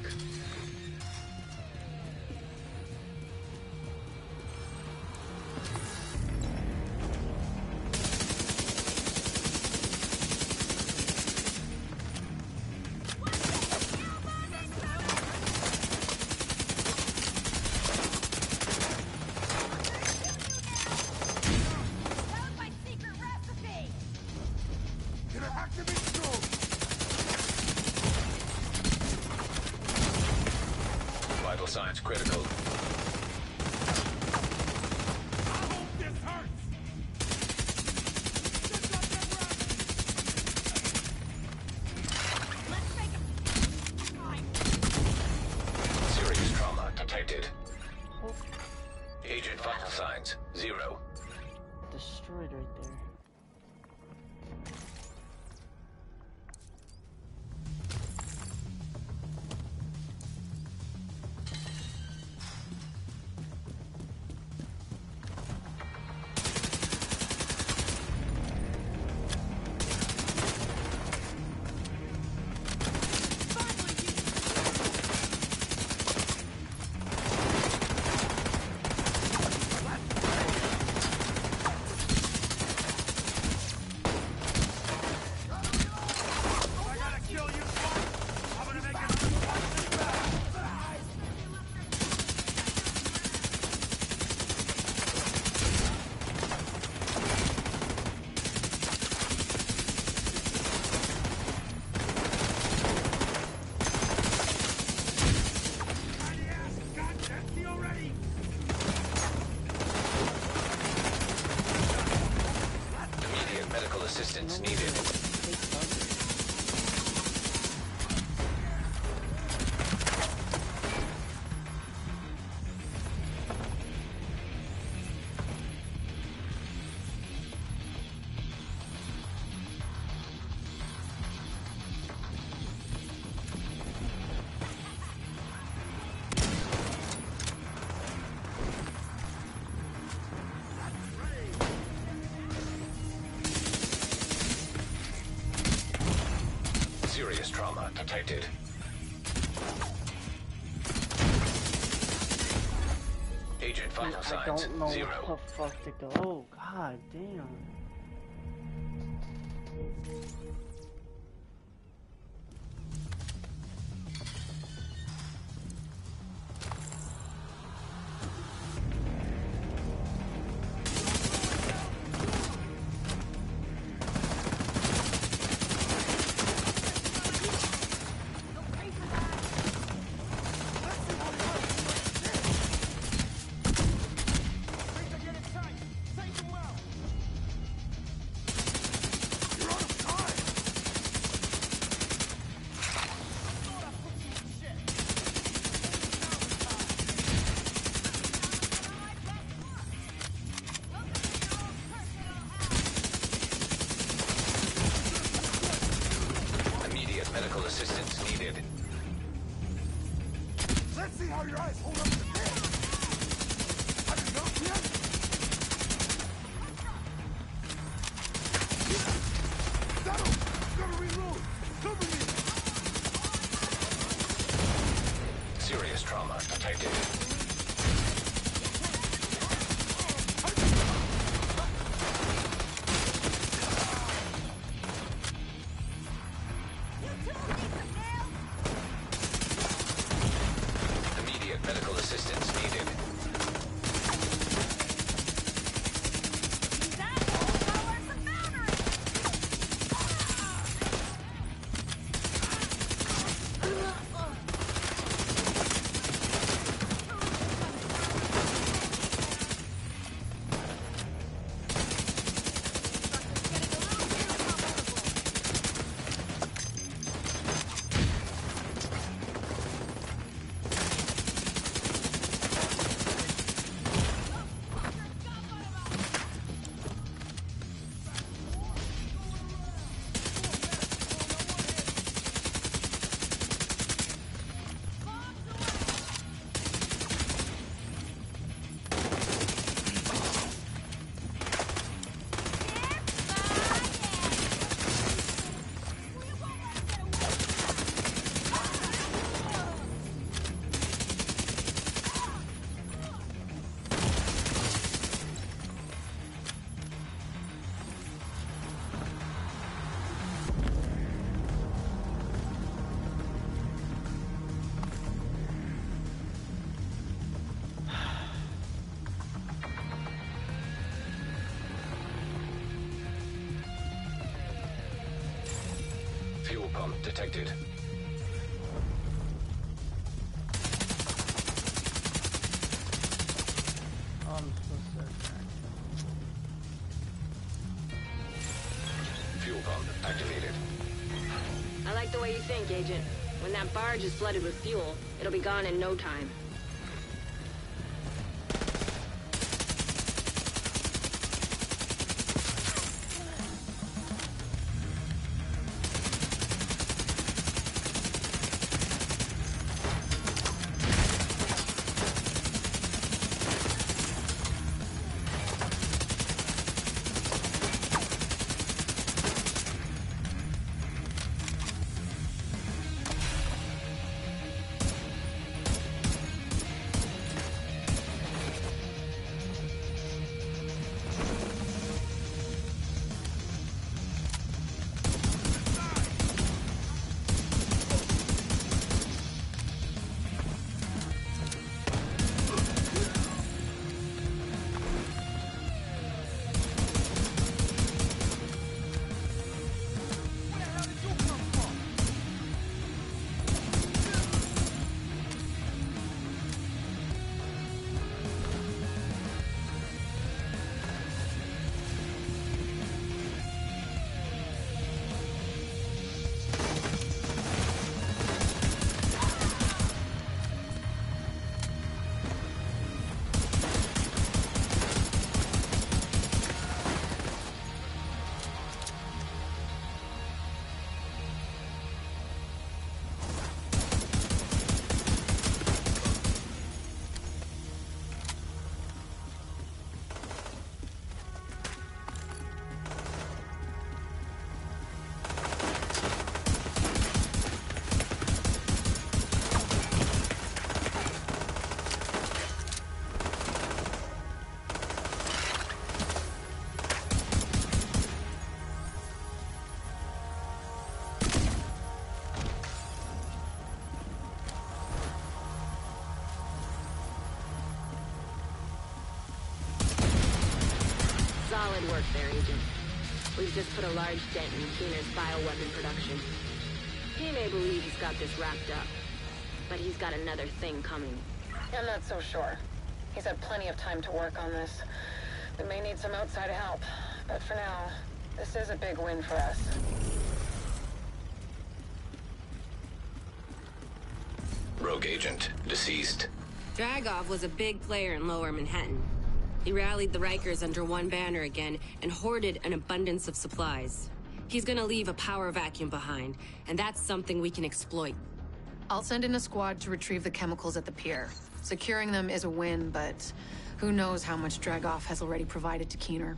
[SPEAKER 1] Vital signs critical. Serious trauma detected. Agent vital signs zero.
[SPEAKER 5] Destroyed right there.
[SPEAKER 1] trauma detected. Agent vital
[SPEAKER 5] I
[SPEAKER 1] signs
[SPEAKER 5] don't know
[SPEAKER 1] zero.
[SPEAKER 5] what the fuck to go. Oh, god damn.
[SPEAKER 1] Medical assistance needed.
[SPEAKER 13] Let's see how your eyes hold up to the pain. I can help you. Settle! Gotta reload! Cover me!
[SPEAKER 1] Serious trauma detected. Medical assistance needed. Fuel pump detected.
[SPEAKER 5] Oh, I'm supposed to attack.
[SPEAKER 1] Fuel pump activated.
[SPEAKER 12] I like the way you think, Agent. When that barge is flooded with fuel, it'll be gone in no time. Solid work there, Agent. We've just put a large dent in Keener's bioweapon production. He may believe he's got this wrapped up, but he's got another thing coming.
[SPEAKER 3] I'm not so sure. He's had plenty of time to work on this. We may need some outside help, but for now, this is a big win for us.
[SPEAKER 1] Rogue agent, deceased.
[SPEAKER 19] Dragov was a big player in Lower Manhattan. He rallied the Rikers under one banner again and hoarded an abundance of supplies. He's gonna leave a power vacuum behind, and that's something we can exploit.
[SPEAKER 17] I'll send in a squad to retrieve the chemicals at the pier. Securing them is a win, but who knows how much Dragov has already provided to Keener.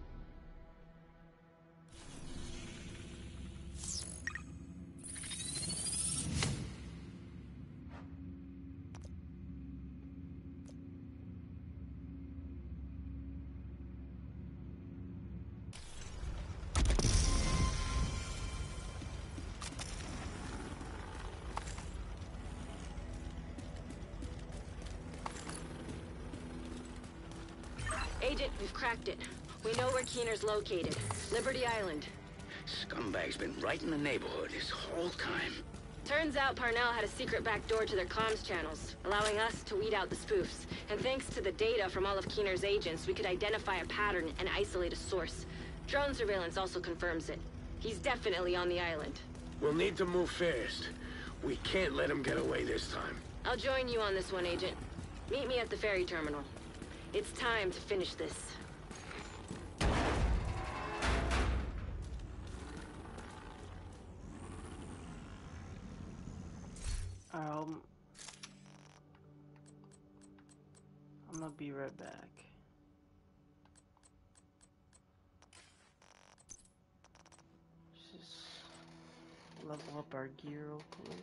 [SPEAKER 12] Agent, we've cracked it. We know where Keener's located. Liberty Island.
[SPEAKER 15] Scumbag's been right in the neighborhood this whole time.
[SPEAKER 12] Turns out Parnell had a secret back door to their comms channels, allowing us to weed out the spoofs. And thanks to the data from all of Keener's agents, we could identify a pattern and isolate a source. Drone surveillance also confirms it. He's definitely on the island.
[SPEAKER 10] We'll need to move fast. We can't let him get away this time.
[SPEAKER 12] I'll join you on this one, Agent. Meet me at the ferry terminal. It's time to finish this.
[SPEAKER 5] Um, I'm gonna be right back. Let's just level up our gear real quick.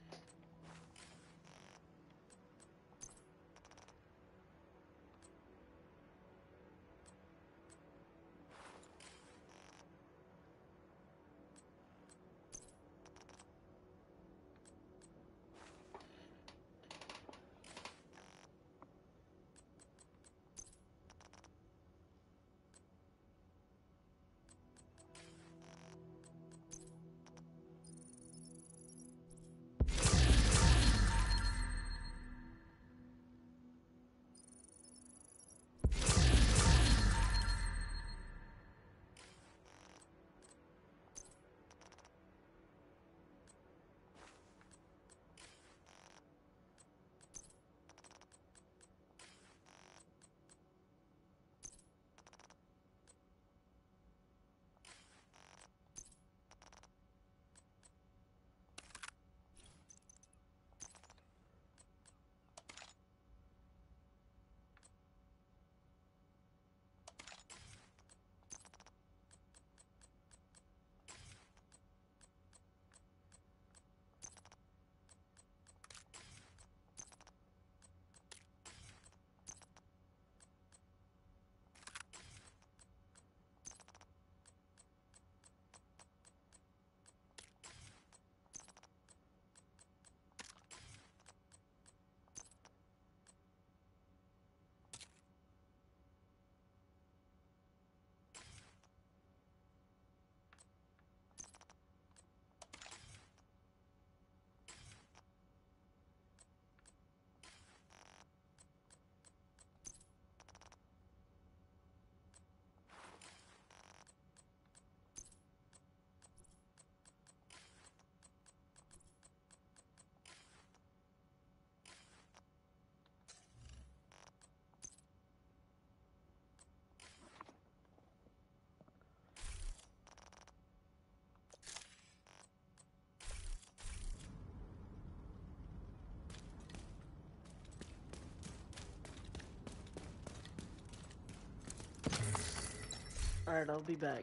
[SPEAKER 5] Alright, I'll be back.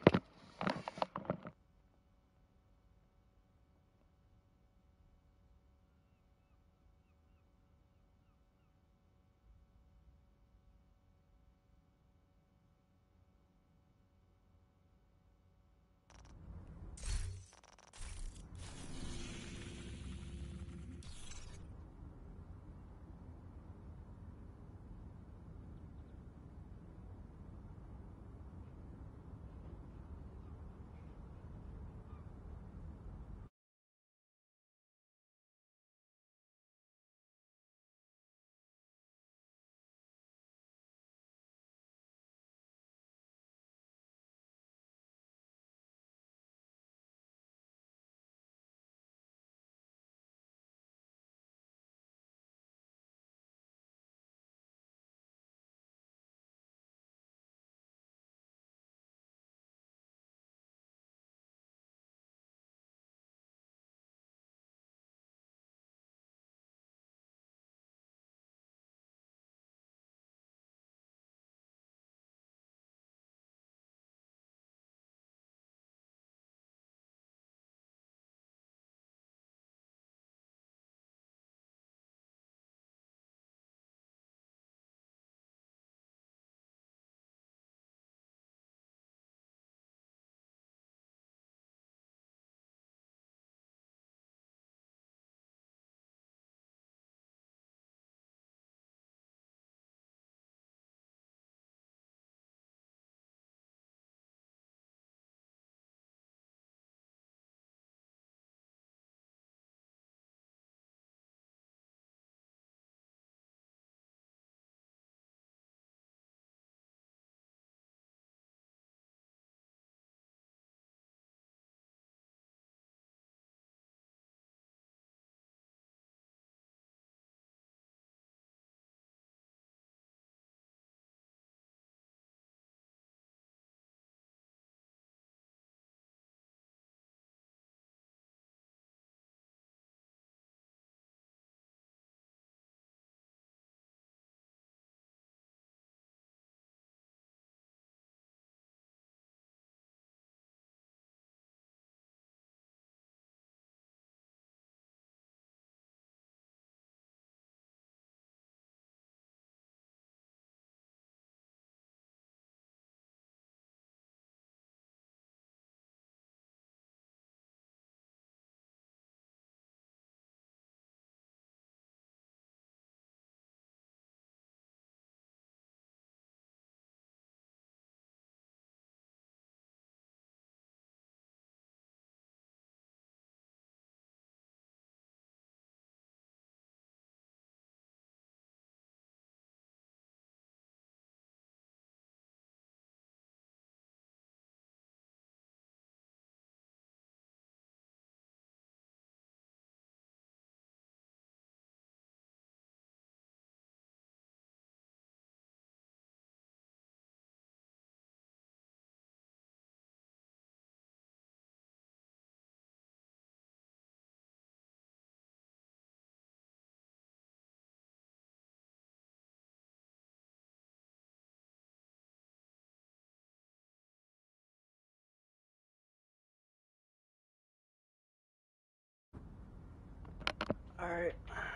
[SPEAKER 5] Alright.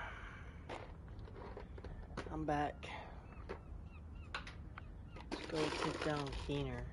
[SPEAKER 5] I'm back. Let's go take down Keener.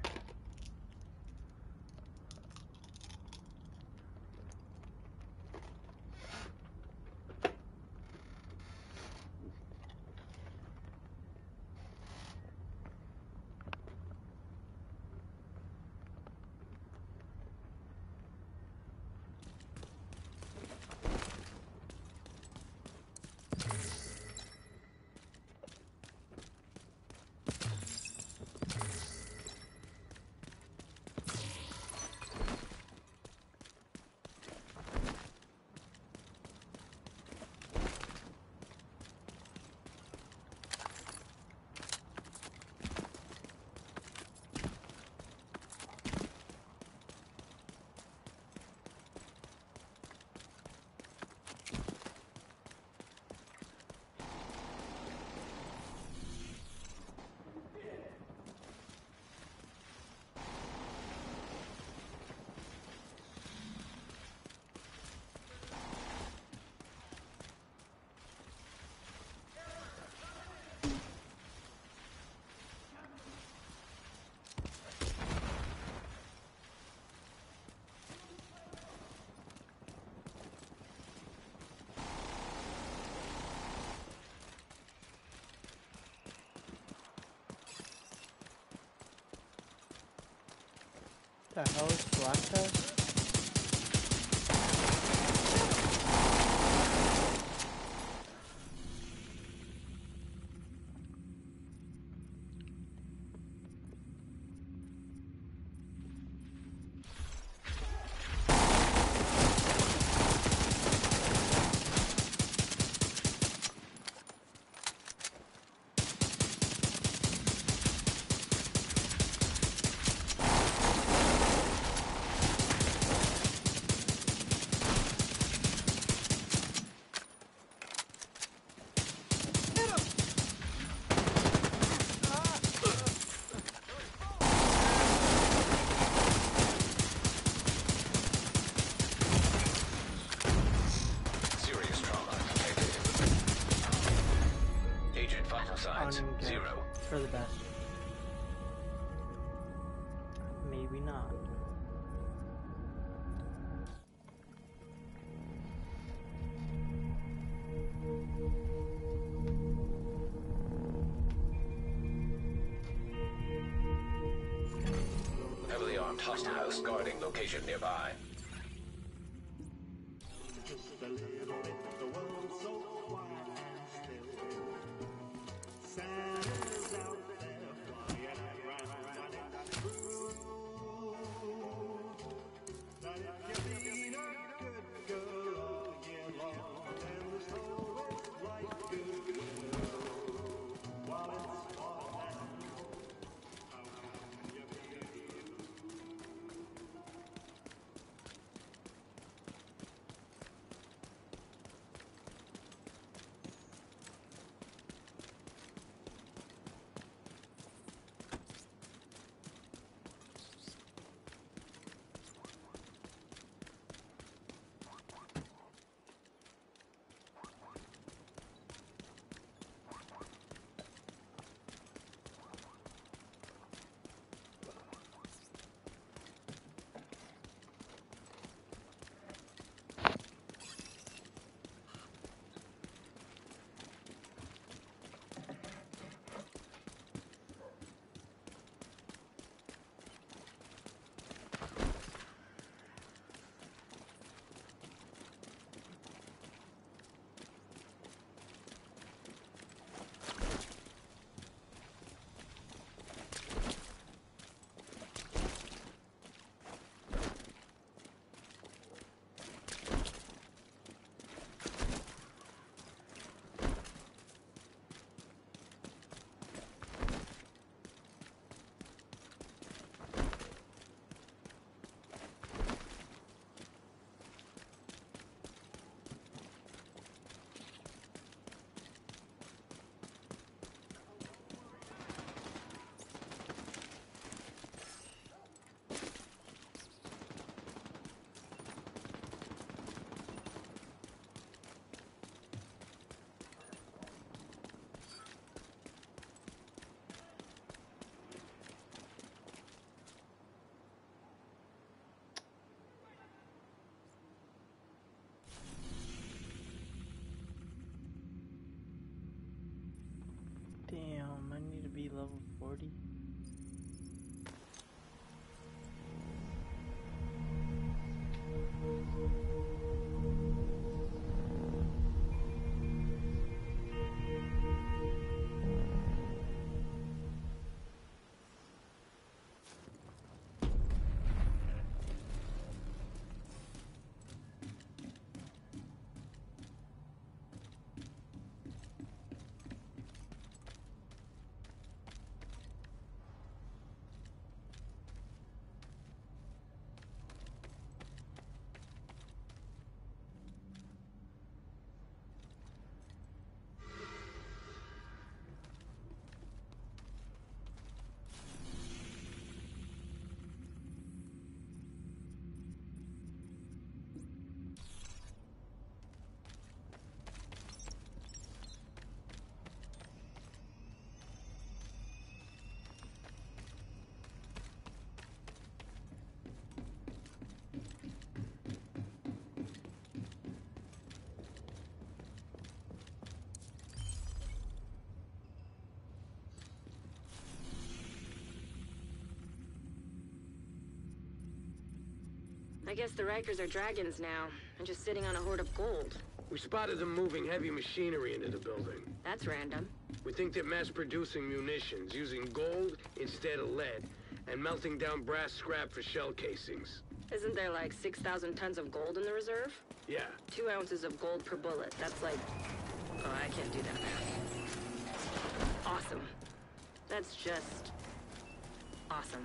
[SPEAKER 5] What the hell is Black Test?
[SPEAKER 1] Zero.
[SPEAKER 5] For the best. Maybe not.
[SPEAKER 1] Heavily armed hostiles guarding location nearby.
[SPEAKER 5] level forty.
[SPEAKER 12] I guess the Rikers are dragons now, and just sitting on a hoard of gold.
[SPEAKER 10] We spotted them moving heavy machinery into the building.
[SPEAKER 12] That's random.
[SPEAKER 10] We think they're mass-producing munitions, using gold instead of lead, and melting down brass scrap for shell casings.
[SPEAKER 12] Isn't there like six thousand tons of gold in the reserve?
[SPEAKER 10] Yeah.
[SPEAKER 12] Two ounces of gold per bullet. That's like... Oh, I can't do that math. Awesome. That's just... awesome.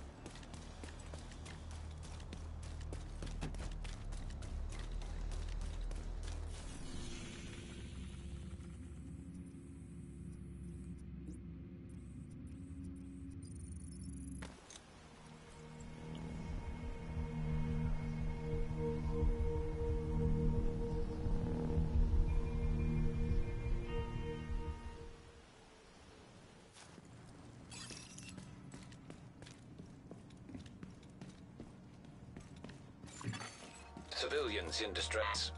[SPEAKER 1] Civilians in distress.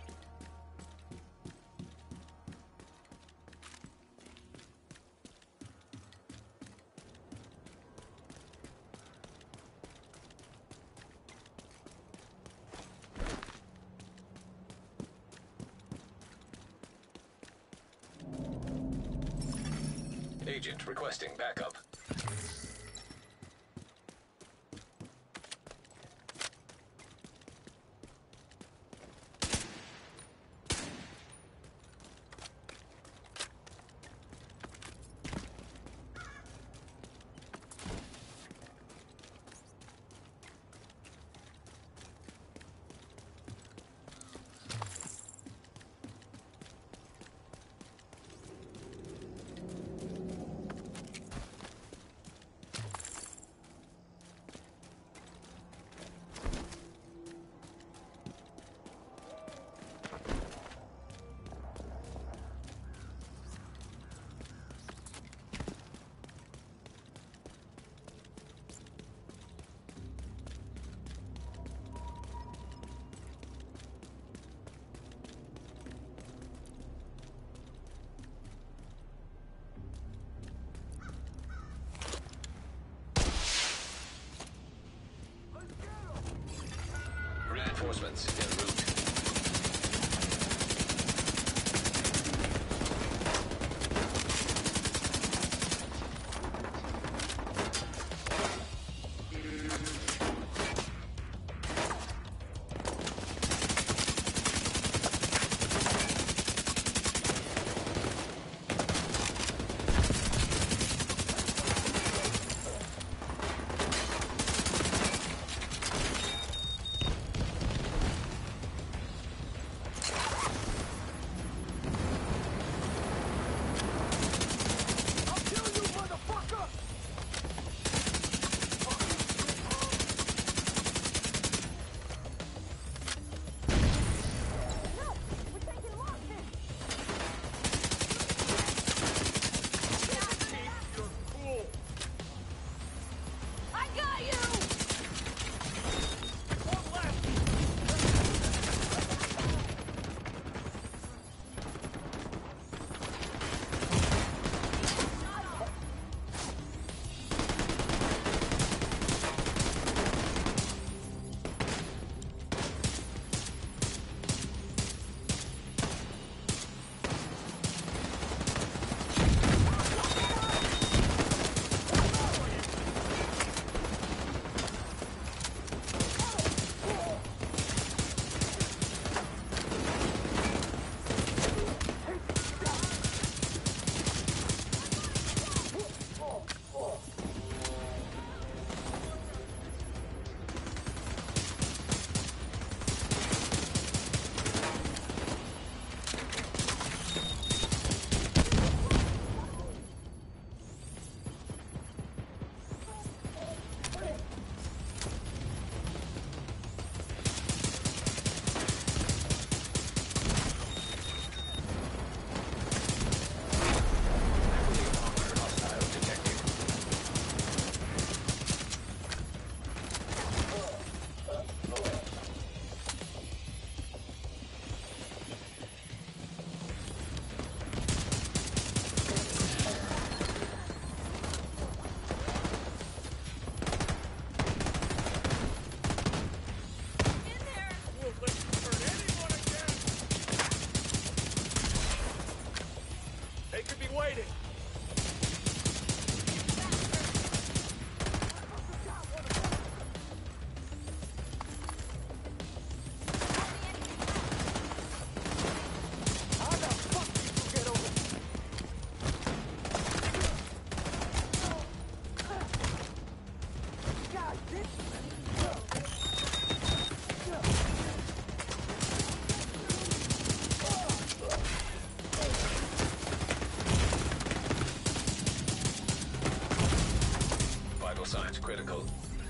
[SPEAKER 1] Agent requesting backup. Reinforcements en route. critical.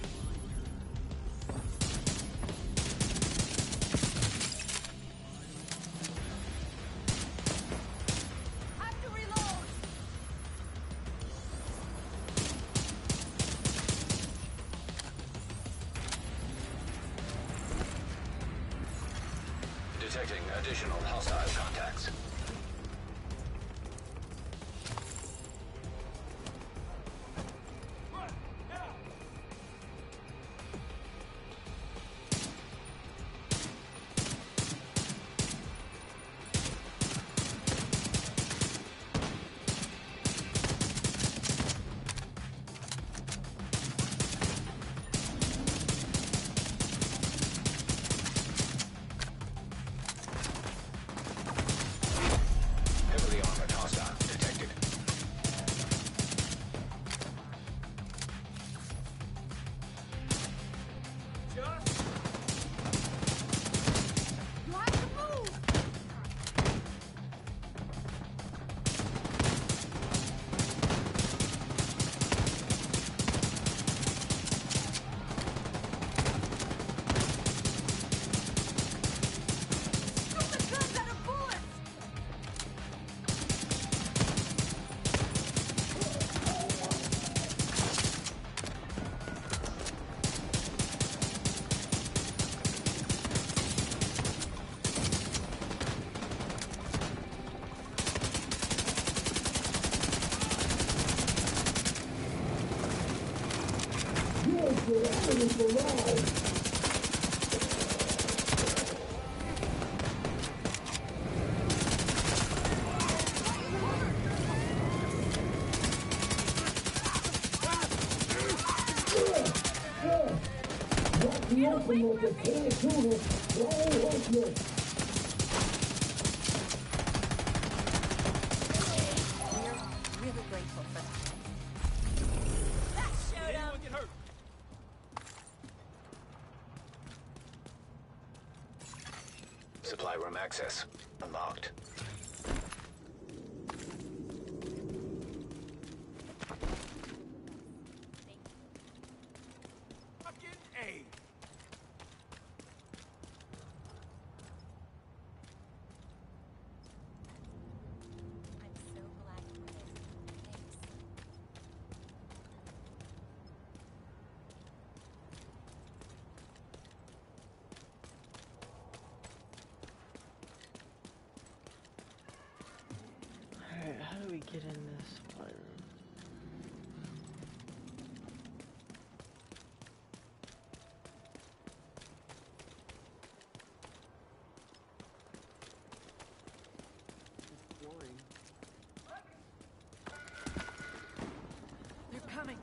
[SPEAKER 1] Detecting additional hostile contacts.
[SPEAKER 12] Really grateful for that. That showed up. Get hurt.
[SPEAKER 1] Supply room access unlocked.
[SPEAKER 5] Alright, how do we get in this supply room?
[SPEAKER 12] They're coming.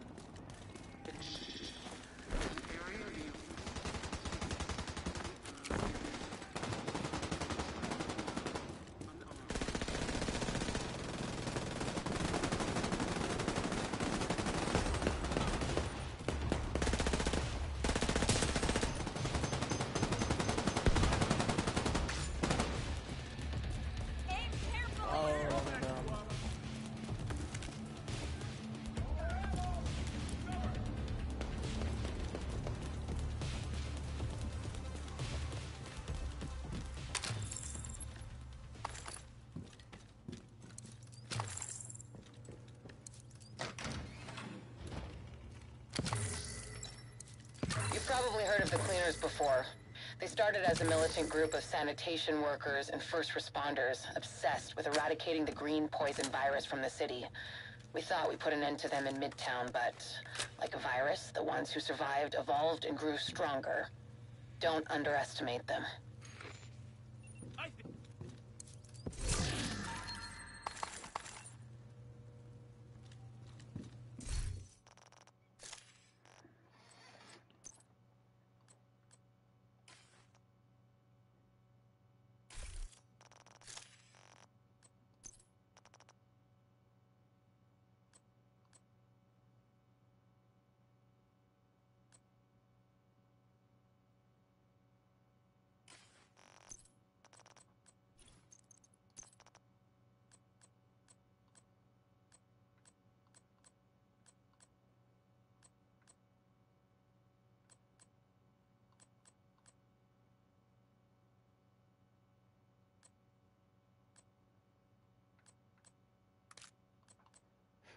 [SPEAKER 3] You've probably heard of the Cleaners before. They started as a militant group of sanitation workers and first responders obsessed with eradicating the green poison virus from the city. We thought we put an end to them in Midtown, but like a virus, the ones who survived evolved and grew stronger. Don't underestimate them.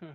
[SPEAKER 5] Hmm.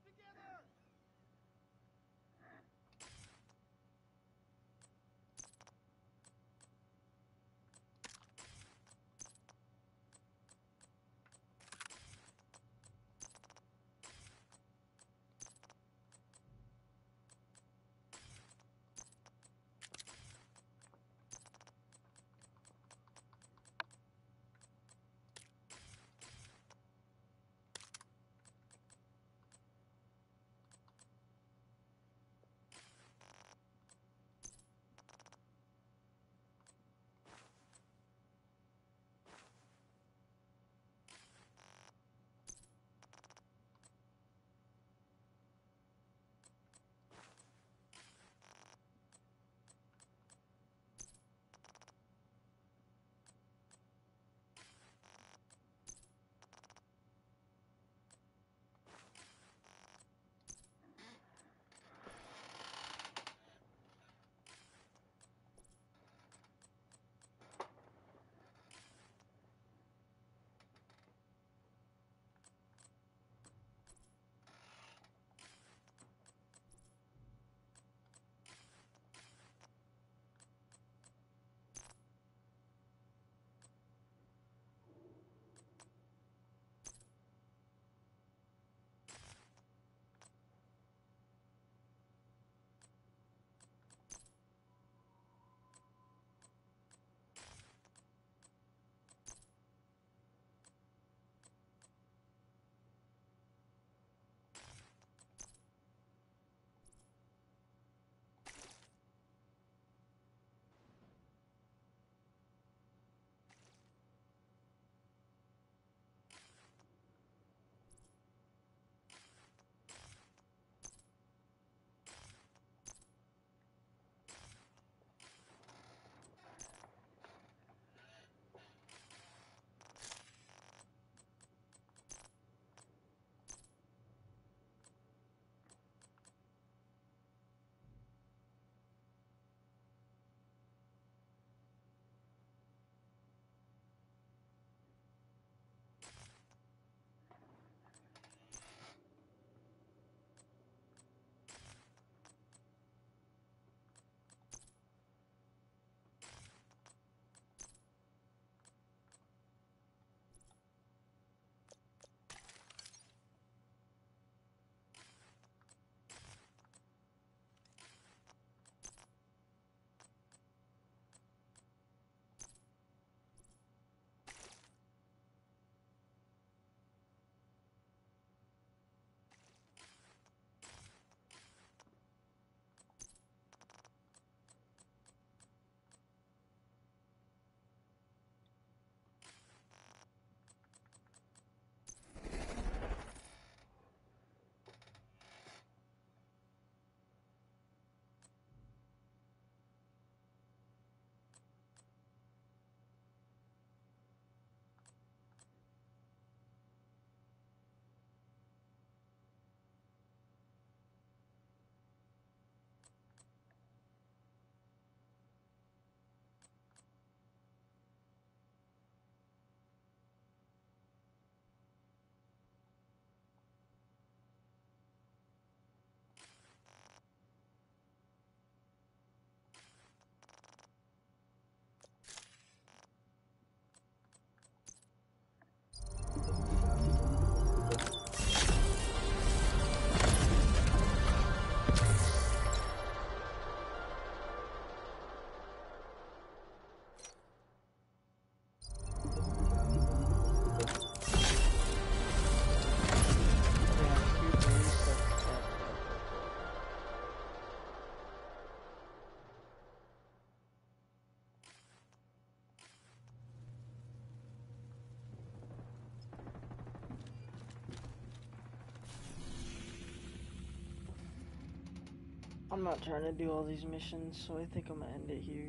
[SPEAKER 5] I'm not trying to do all these missions, so I think I'm gonna end it here.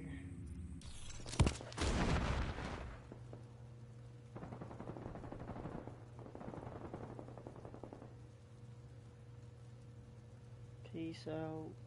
[SPEAKER 5] Peace out.